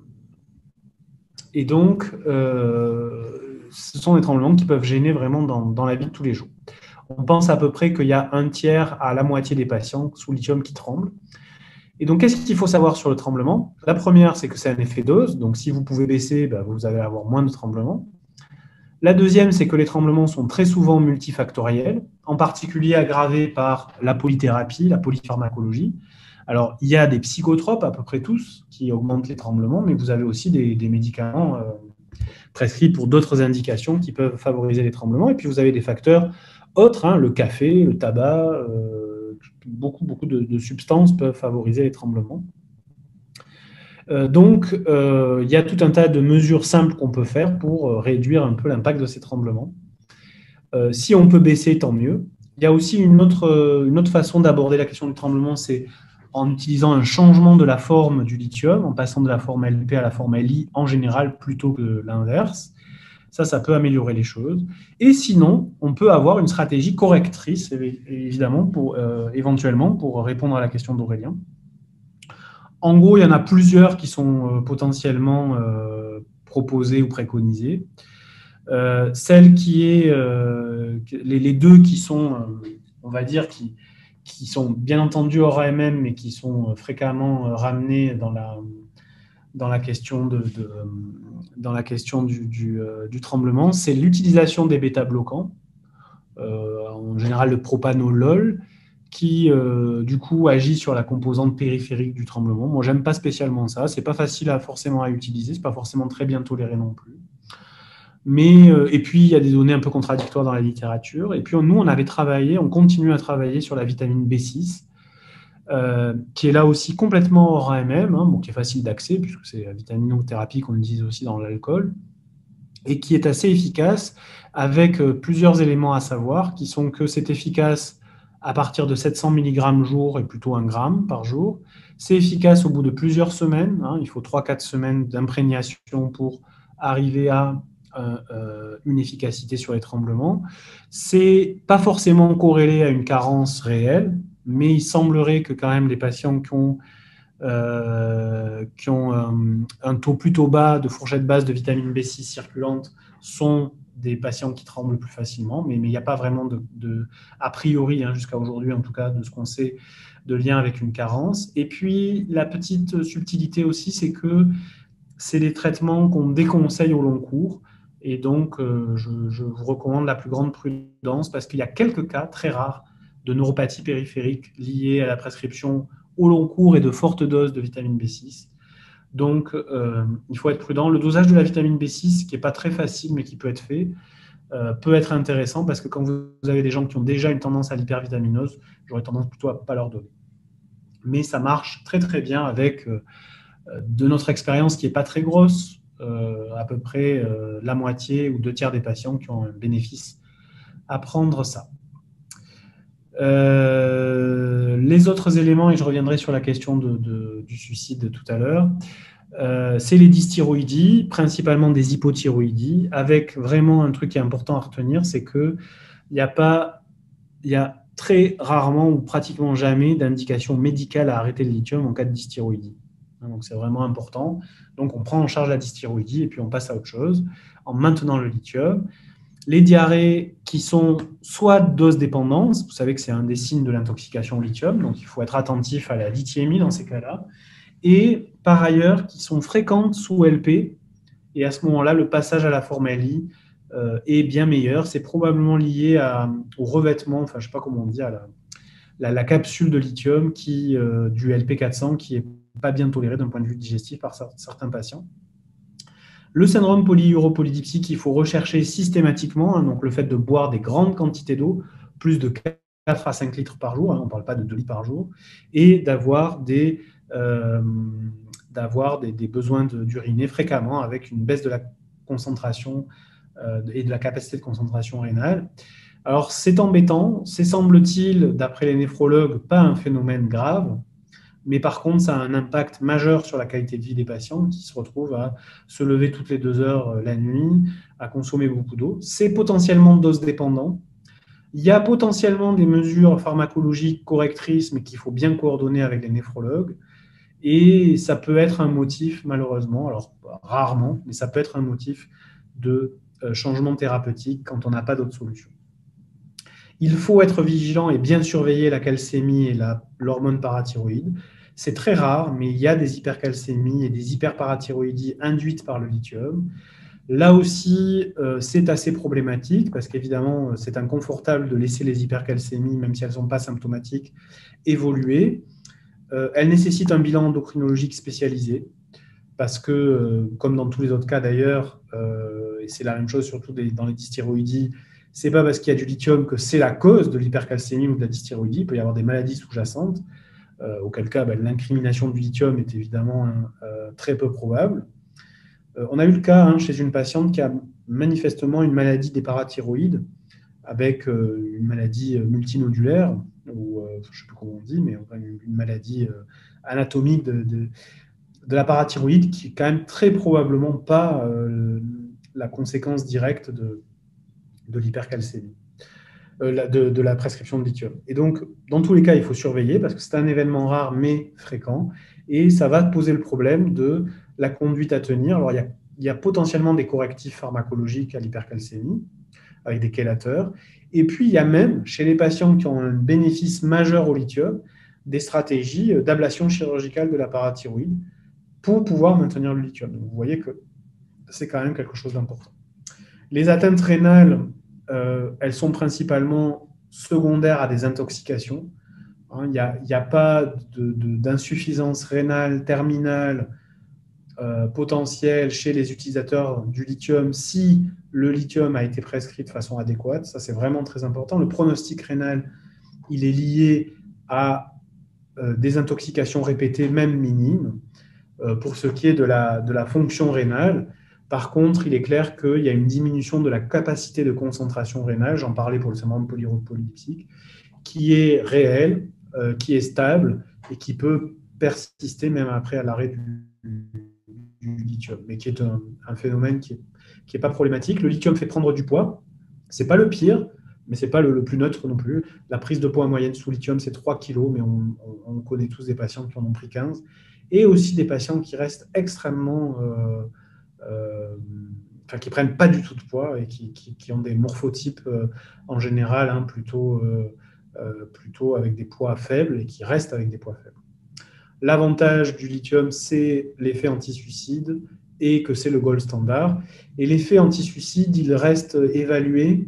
S2: et donc, euh, ce sont des tremblements qui peuvent gêner vraiment dans, dans la vie de tous les jours. On pense à peu près qu'il y a un tiers à la moitié des patients sous lithium qui tremblent. Et donc, qu'est-ce qu'il faut savoir sur le tremblement? La première, c'est que c'est un effet dose. Donc, si vous pouvez baisser, ben, vous allez avoir moins de tremblements. La deuxième, c'est que les tremblements sont très souvent multifactoriels, en particulier aggravés par la polythérapie, la polypharmacologie. Alors, il y a des psychotropes, à peu près tous, qui augmentent les tremblements, mais vous avez aussi des, des médicaments euh, prescrits pour d'autres indications qui peuvent favoriser les tremblements. Et puis, vous avez des facteurs autres, hein, le café, le tabac, euh, beaucoup, beaucoup de, de substances peuvent favoriser les tremblements. Euh, donc, euh, il y a tout un tas de mesures simples qu'on peut faire pour euh, réduire un peu l'impact de ces tremblements. Euh, si on peut baisser, tant mieux. Il y a aussi une autre, euh, une autre façon d'aborder la question du tremblement, c'est en utilisant un changement de la forme du lithium, en passant de la forme L P à la forme L I en général, plutôt que l'inverse. Ça, ça peut améliorer les choses. Et sinon, on peut avoir une stratégie correctrice, évidemment, pour, euh, éventuellement, pour répondre à la question d'Aurélien. En gros, il y en a plusieurs qui sont euh, potentiellement euh, proposées ou préconisées. Euh, celle qui est, euh, les, les deux qui sont, euh, on va dire, qui, qui sont bien entendu hors A M M, mais qui sont fréquemment euh, ramenées dans la, dans la question, de, de, dans la question du, du, euh, du tremblement, c'est l'utilisation des bêta-bloquants, euh, en général le propanolol, qui, euh, du coup, agit sur la composante périphérique du tremblement. Moi, j'aime pas spécialement ça. C'est pas facile à, forcément à utiliser. C'est pas forcément très bien toléré non plus. Mais, euh, et puis, il y a des données un peu contradictoires dans la littérature. Et puis, nous, on avait travaillé, on continue à travailler sur la vitamine B six, euh, qui est là aussi complètement hors A M M, hein, bon, qui est facile d'accès, puisque c'est la vitaminothérapie qu'on utilise aussi dans l'alcool, et qui est assez efficace, avec euh, plusieurs éléments à savoir, qui sont que c'est efficace à partir de sept cents milligrammes jour et plutôt un gramme par jour. C'est efficace au bout de plusieurs semaines. Hein, il faut trois à quatre semaines d'imprégnation pour arriver à euh, euh, une efficacité sur les tremblements. C'est pas forcément corrélé à une carence réelle, mais il semblerait que quand même les patients qui ont, euh, qui ont un, un taux plutôt bas de fourchette basse de vitamine B six circulante sont des patients qui tremblent plus facilement, mais il n'y a pas vraiment de, de a priori, hein, jusqu'à aujourd'hui en tout cas, de ce qu'on sait, de lien avec une carence. Et puis, la petite subtilité aussi, c'est que c'est des traitements qu'on déconseille au long cours, et donc euh, je, je vous recommande la plus grande prudence, parce qu'il y a quelques cas très rares de neuropathie périphérique liée à la prescription au long cours et de fortes doses de vitamine B six. Donc, euh, il faut être prudent. Le dosage de la vitamine B six, qui n'est pas très facile, mais qui peut être fait, euh, peut être intéressant, parce que quand vous avez des gens qui ont déjà une tendance à l'hypervitaminose, j'aurais tendance plutôt à ne pas leur donner. Mais ça marche très très bien avec, euh, de notre expérience qui n'est pas très grosse, euh, à peu près euh, la moitié ou deux tiers des patients qui ont un bénéfice à prendre ça. Euh, les autres éléments, et je reviendrai sur la question de, de, du suicide tout à l'heure, euh, c'est les dysthyroïdies, principalement des hypothyroïdies, avec vraiment un truc qui est important à retenir, c'est qu'il n'y a pas, il y a très rarement ou pratiquement jamais d'indication médicale à arrêter le lithium en cas de dysthyroïdie. Donc, c'est vraiment important. Donc, on prend en charge la dysthyroïdie et puis on passe à autre chose en maintenant le lithium. Les diarrhées qui sont soit dose dépendance, vous savez que c'est un des signes de l'intoxication au lithium, donc il faut être attentif à la lithiémie dans ces cas-là. Et par ailleurs, qui sont fréquentes sous L P. Et à ce moment-là, le passage à la formalie euh, est bien meilleur. C'est probablement lié à, au revêtement, enfin, je ne sais pas comment on dit, à la, la, la capsule de lithium qui, euh, du L P quatre cents qui n'est pas bien tolérée d'un point de vue digestif par certains patients. Le syndrome polyuropolydipsique, il faut rechercher systématiquement, hein, donc le fait de boire des grandes quantités d'eau, plus de quatre à cinq litres par jour, hein, on ne parle pas de deux litres par jour, et d'avoir des, euh, d'avoir des, des besoins d'uriner fréquemment avec une baisse de la concentration euh, et de la capacité de concentration rénale. Alors, c'est embêtant, c'est semble-t-il, d'après les néphrologues, pas un phénomène grave, mais par contre, ça a un impact majeur sur la qualité de vie des patients qui se retrouvent à se lever toutes les deux heures la nuit, à consommer beaucoup d'eau. C'est potentiellement dose dépendant. Il y a potentiellement des mesures pharmacologiques correctrices, mais qu'il faut bien coordonner avec les néphrologues. Et ça peut être un motif, malheureusement, alors rarement, mais ça peut être un motif de changement thérapeutique quand on n'a pas d'autre solution. Il faut être vigilant et bien surveiller la calcémie et l'hormone parathyroïde. C'est très rare, mais il y a des hypercalcémies et des hyperparathyroïdies induites par le lithium. Là aussi, euh, c'est assez problématique parce qu'évidemment, c'est inconfortable de laisser les hypercalcémies, même si elles ne sont pas symptomatiques, évoluer. Euh, elles nécessitent un bilan endocrinologique spécialisé parce que, euh, comme dans tous les autres cas d'ailleurs, euh, et c'est la même chose surtout des, dans les dysthyroïdies, c'est pas parce qu'il y a du lithium que c'est la cause de l'hypercalcémie ou de la dysthyroïdie. Il peut y avoir des maladies sous-jacentes, euh, auquel cas ben, l'incrimination du lithium est évidemment hein, euh, très peu probable. Euh, on a eu le cas hein, chez une patiente qui a manifestement une maladie des parathyroïdes avec euh, une maladie multinodulaire, ou euh, je ne sais plus comment on dit, mais une, une maladie euh, anatomique de, de, de la parathyroïde qui est quand même très probablement pas euh, la conséquence directe de de l'hypercalcémie, euh, de, de la prescription de lithium. Et donc, dans tous les cas, il faut surveiller parce que c'est un événement rare mais fréquent et ça va poser le problème de la conduite à tenir. Alors, il y a, il y a potentiellement des correctifs pharmacologiques à l'hypercalcémie avec des chélateurs. Et puis, il y a même, chez les patients qui ont un bénéfice majeur au lithium, des stratégies d'ablation chirurgicale de la parathyroïde pour pouvoir maintenir le lithium. Donc, vous voyez que c'est quand même quelque chose d'important. Les atteintes rénales, euh, elles sont principalement secondaires à des intoxications. Hein, il n'y a, a pas d'insuffisance rénale terminale euh, potentielle chez les utilisateurs du lithium si le lithium a été prescrit de façon adéquate. Ça, c'est vraiment très important. Le pronostic rénal, il est lié à euh, des intoxications répétées, même minimes, euh, pour ce qui est de la, de la fonction rénale. Par contre, il est clair qu'il y a une diminution de la capacité de concentration rénale, j'en parlais pour le syndrome polyuropolydipsique, qui est réelle, euh, qui est stable et qui peut persister même après à l'arrêt du, du lithium, mais qui est un, un phénomène qui n'est qui est pas problématique. Le lithium fait prendre du poids, ce n'est pas le pire, mais ce n'est pas le, le plus neutre non plus. La prise de poids moyenne sous lithium, c'est trois kilos, mais on, on, on connaît tous des patients qui en ont pris quinze, et aussi des patients qui restent extrêmement... Euh, Euh, enfin, qui ne prennent pas du tout de poids et qui, qui, qui ont des morphotypes euh, en général hein, plutôt, euh, euh, plutôt avec des poids faibles et qui restent avec des poids faibles. L'avantage du lithium, c'est l'effet anti-suicide et que c'est le gold standard. Et l'effet anti-suicide, il reste évalué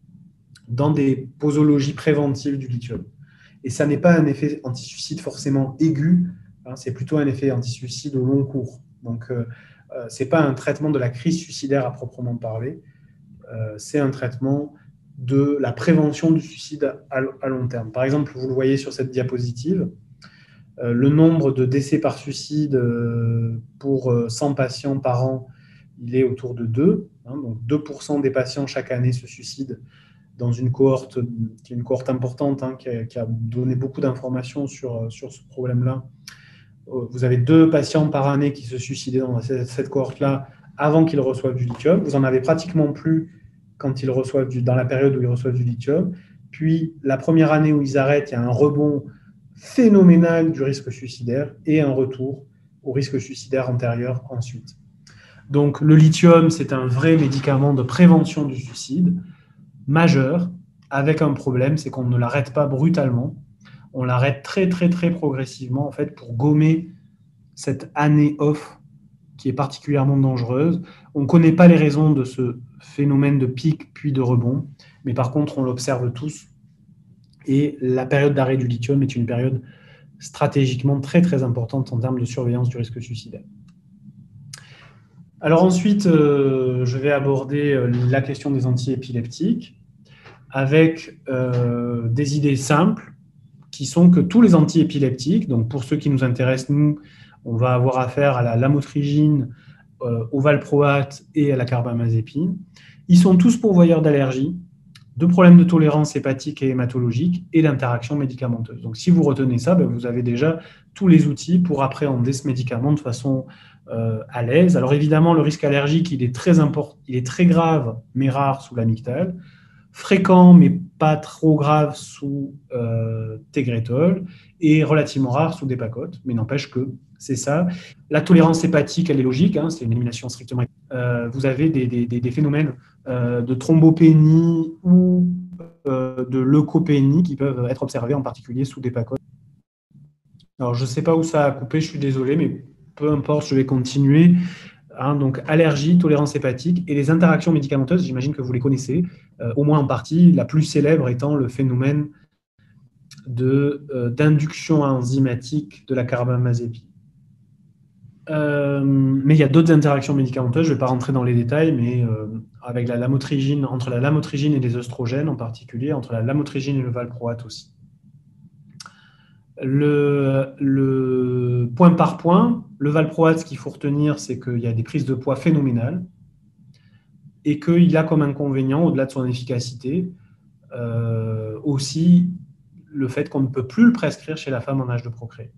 S2: dans des posologies préventives du lithium. Et ça n'est pas un effet anti-suicide forcément aigu, hein, c'est plutôt un effet anti-suicide au long cours. Donc, euh, Euh, ce n'est pas un traitement de la crise suicidaire à proprement parler, euh, c'est un traitement de la prévention du suicide à, à long terme. Par exemple, vous le voyez sur cette diapositive, euh, le nombre de décès par suicide euh, pour cent patients par an, il est autour de deux. Hein, donc deux pour cent des patients chaque année se suicident dans une cohorte, qui est une cohorte importante, hein, qui, a, qui a donné beaucoup d'informations sur, sur ce problème-là. Vous avez deux patients par année qui se suicidaient dans cette cohorte-là avant qu'ils reçoivent du lithium. Vous en avez pratiquement plus quand ils reçoivent du, dans la période où ils reçoivent du lithium. Puis, la première année où ils arrêtent, il y a un rebond phénoménal du risque suicidaire et un retour au risque suicidaire antérieur ensuite. Donc le lithium, c'est un vrai médicament de prévention du suicide majeur, avec un problème, c'est qu'on ne l'arrête pas brutalement, on l'arrête très très très progressivement en fait pour gommer cette année off qui est particulièrement dangereuse. On ne connaît pas les raisons de ce phénomène de pic puis de rebond, mais par contre on l'observe tous et la période d'arrêt du lithium est une période stratégiquement très très importante en termes de surveillance du risque suicidaire. Alors ensuite, euh, je vais aborder euh, la question des antiépileptiques avec euh, des idées simples qui sont que tous les antiépileptiques, donc pour ceux qui nous intéressent, nous, on va avoir affaire à la lamotrigine, euh, au valproate et à la carbamazépine. Ils sont tous pourvoyeurs d'allergies, de problèmes de tolérance hépatique et hématologique et d'interactions médicamenteuses. Donc si vous retenez ça, ben, vous avez déjà tous les outils pour appréhender ce médicament de façon euh, à l'aise. Alors évidemment, le risque allergique, il est très important, il est très grave, mais rare sous l'amygdale, fréquent, mais pas trop grave sous euh, Tegretol, et relativement rare sous Depakote, mais n'empêche que c'est ça. La tolérance hépatique, elle est logique, hein, c'est une élimination strictement. Euh, vous avez des, des, des phénomènes euh, de thrombopénie ou euh, de leucopénie qui peuvent être observés en particulier sous Depakote. Alors, je ne sais pas où ça a coupé, je suis désolé, mais peu importe, je vais continuer. Hein, donc, allergie, tolérance hépatique et les interactions médicamenteuses, j'imagine que vous les connaissez, euh, au moins en partie, la plus célèbre étant le phénomène de, euh, d'induction enzymatique de la carbamazépine. Euh, mais il y a d'autres interactions médicamenteuses, je ne vais pas rentrer dans les détails, mais euh, avec la lamotrigine, entre la lamotrigine et les œstrogènes en particulier, entre la lamotrigine et le valproate aussi. Le, le point par point, le valproate, ce qu'il faut retenir, c'est qu'il y a des prises de poids phénoménales et qu'il a comme inconvénient, au-delà de son efficacité, euh, aussi le fait qu'on ne peut plus le prescrire chez la femme en âge de procréer,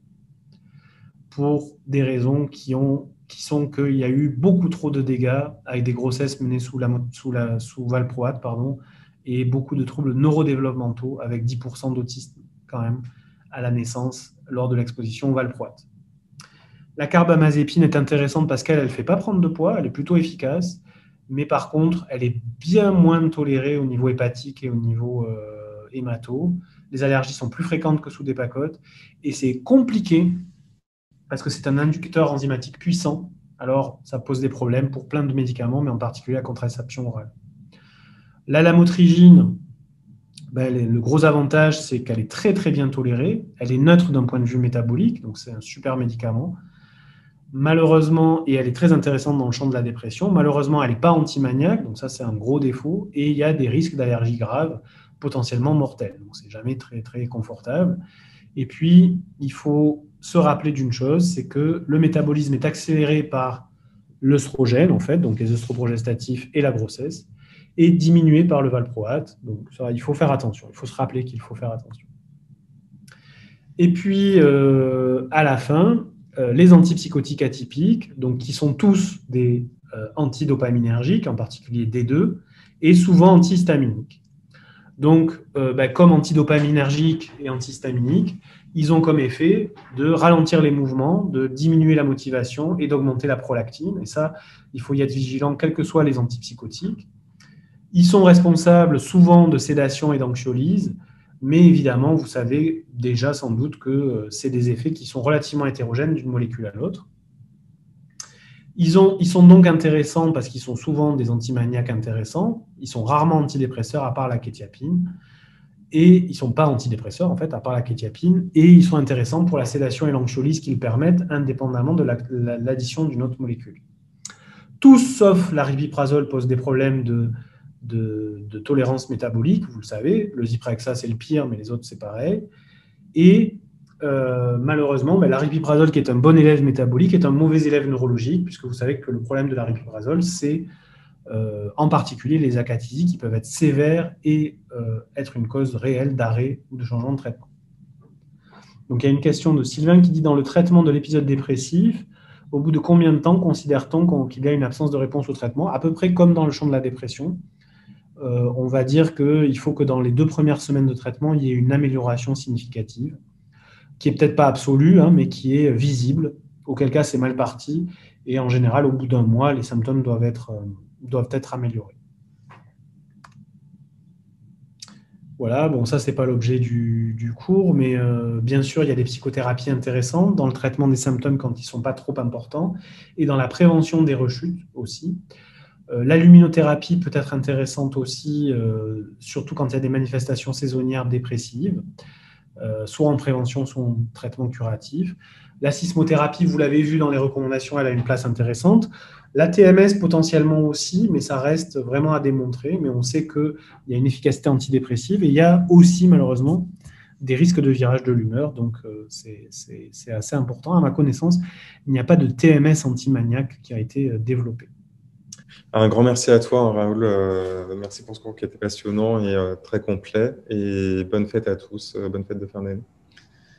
S2: pour des raisons qui, ont, qui sont qu'il y a eu beaucoup trop de dégâts avec des grossesses menées sous, la, sous, la, sous valproate pardon, et beaucoup de troubles neurodéveloppementaux avec dix pour cent d'autisme quand même à la naissance lors de l'exposition au valproate. La carbamazépine est intéressante parce qu'elle ne fait pas prendre de poids, elle est plutôt efficace, mais par contre, elle est bien moins tolérée au niveau hépatique et au niveau euh, hémato. Les allergies sont plus fréquentes que sous Depakote et c'est compliqué parce que c'est un inducteur enzymatique puissant. Alors, ça pose des problèmes pour plein de médicaments, mais en particulier la contraception orale. La lamotrigine, ben, le gros avantage, c'est qu'elle est très très bien tolérée. Elle est neutre d'un point de vue métabolique, donc c'est un super médicament. Malheureusement, et elle est très intéressante dans le champ de la dépression, malheureusement, elle n'est pas antimaniaque, donc ça c'est un gros défaut, et il y a des risques d'allergie grave, potentiellement mortels. Donc c'est jamais très très confortable. Et puis, il faut se rappeler d'une chose, c'est que le métabolisme est accéléré par l'œstrogène, en fait, donc les œstroprogestatifs et la grossesse, et diminué par le valproate. Donc ça, il faut faire attention, il faut se rappeler qu'il faut faire attention. Et puis, euh, à la fin, euh, les antipsychotiques atypiques, donc qui sont tous des euh, antidopaminergiques, en particulier D deux, et souvent antihistaminiques. Donc, euh, bah, comme antidopaminergiques et antihistaminiques, ils ont comme effet de ralentir les mouvements, de diminuer la motivation et d'augmenter la prolactine. Et ça, il faut y être vigilant, quels que soient les antipsychotiques. Ils sont responsables souvent de sédation et d'anxiolyse, mais évidemment, vous savez déjà sans doute que c'est des effets qui sont relativement hétérogènes d'une molécule à l'autre. Ils, ont, ils sont donc intéressants parce qu'ils sont souvent des antimaniaques intéressants. Ils sont rarement antidépresseurs à part la kétiapine. Et ils ne sont pas antidépresseurs, en fait, à part la kétiapine. Et ils sont intéressants pour la sédation et l'anxiolyse qu'ils permettent, indépendamment de la, la, l'addition d'une autre molécule. Tous, sauf l'aripiprazole, posent des problèmes de, de, de tolérance métabolique, vous le savez. Le Zyprexa, c'est le pire, mais les autres, c'est pareil. Et euh, malheureusement, ben, l'aripiprazole, qui est un bon élève métabolique, est un mauvais élève neurologique, puisque vous savez que le problème de l'aripiprazole, c'est euh, en particulier les acathysies qui peuvent être sévères et euh, être une cause réelle d'arrêt ou de changement de traitement. Donc, il y a une question de Sylvain qui dit « Dans le traitement de l'épisode dépressif, au bout de combien de temps considère-t-on qu'il y a une absence de réponse au traitement ?» À peu près comme dans le champ de la dépression. Euh, on va dire qu'il faut que dans les deux premières semaines de traitement, il y ait une amélioration significative, qui n'est peut-être pas absolue, hein, mais qui est visible auquel cas c'est mal parti. Et en général, au bout d'un mois, les symptômes doivent être, euh, doivent être améliorés. Voilà, bon, ça, ce n'est pas l'objet du, du cours, mais euh, bien sûr, il y a des psychothérapies intéressantes dans le traitement des symptômes quand ils ne sont pas trop importants et dans la prévention des rechutes aussi. Euh, la luminothérapie peut être intéressante aussi, euh, surtout quand il y a des manifestations saisonnières dépressives, euh, soit en prévention, soit en traitement curatif. La sismothérapie, vous l'avez vu dans les recommandations, elle a une place intéressante. La T M S potentiellement aussi, mais ça reste vraiment à démontrer. Mais on sait qu'il y a une efficacité antidépressive et il y a aussi malheureusement des risques de virage de l'humeur. Donc euh, c'est assez important. À ma connaissance, il n'y a pas de T M S antimaniaque qui a été développé.
S3: Un grand merci à toi, Raoul. Euh, merci pour ce cours qui était passionnant et euh, très complet. Et bonne fête à tous. Euh, bonne fête de fin d'année.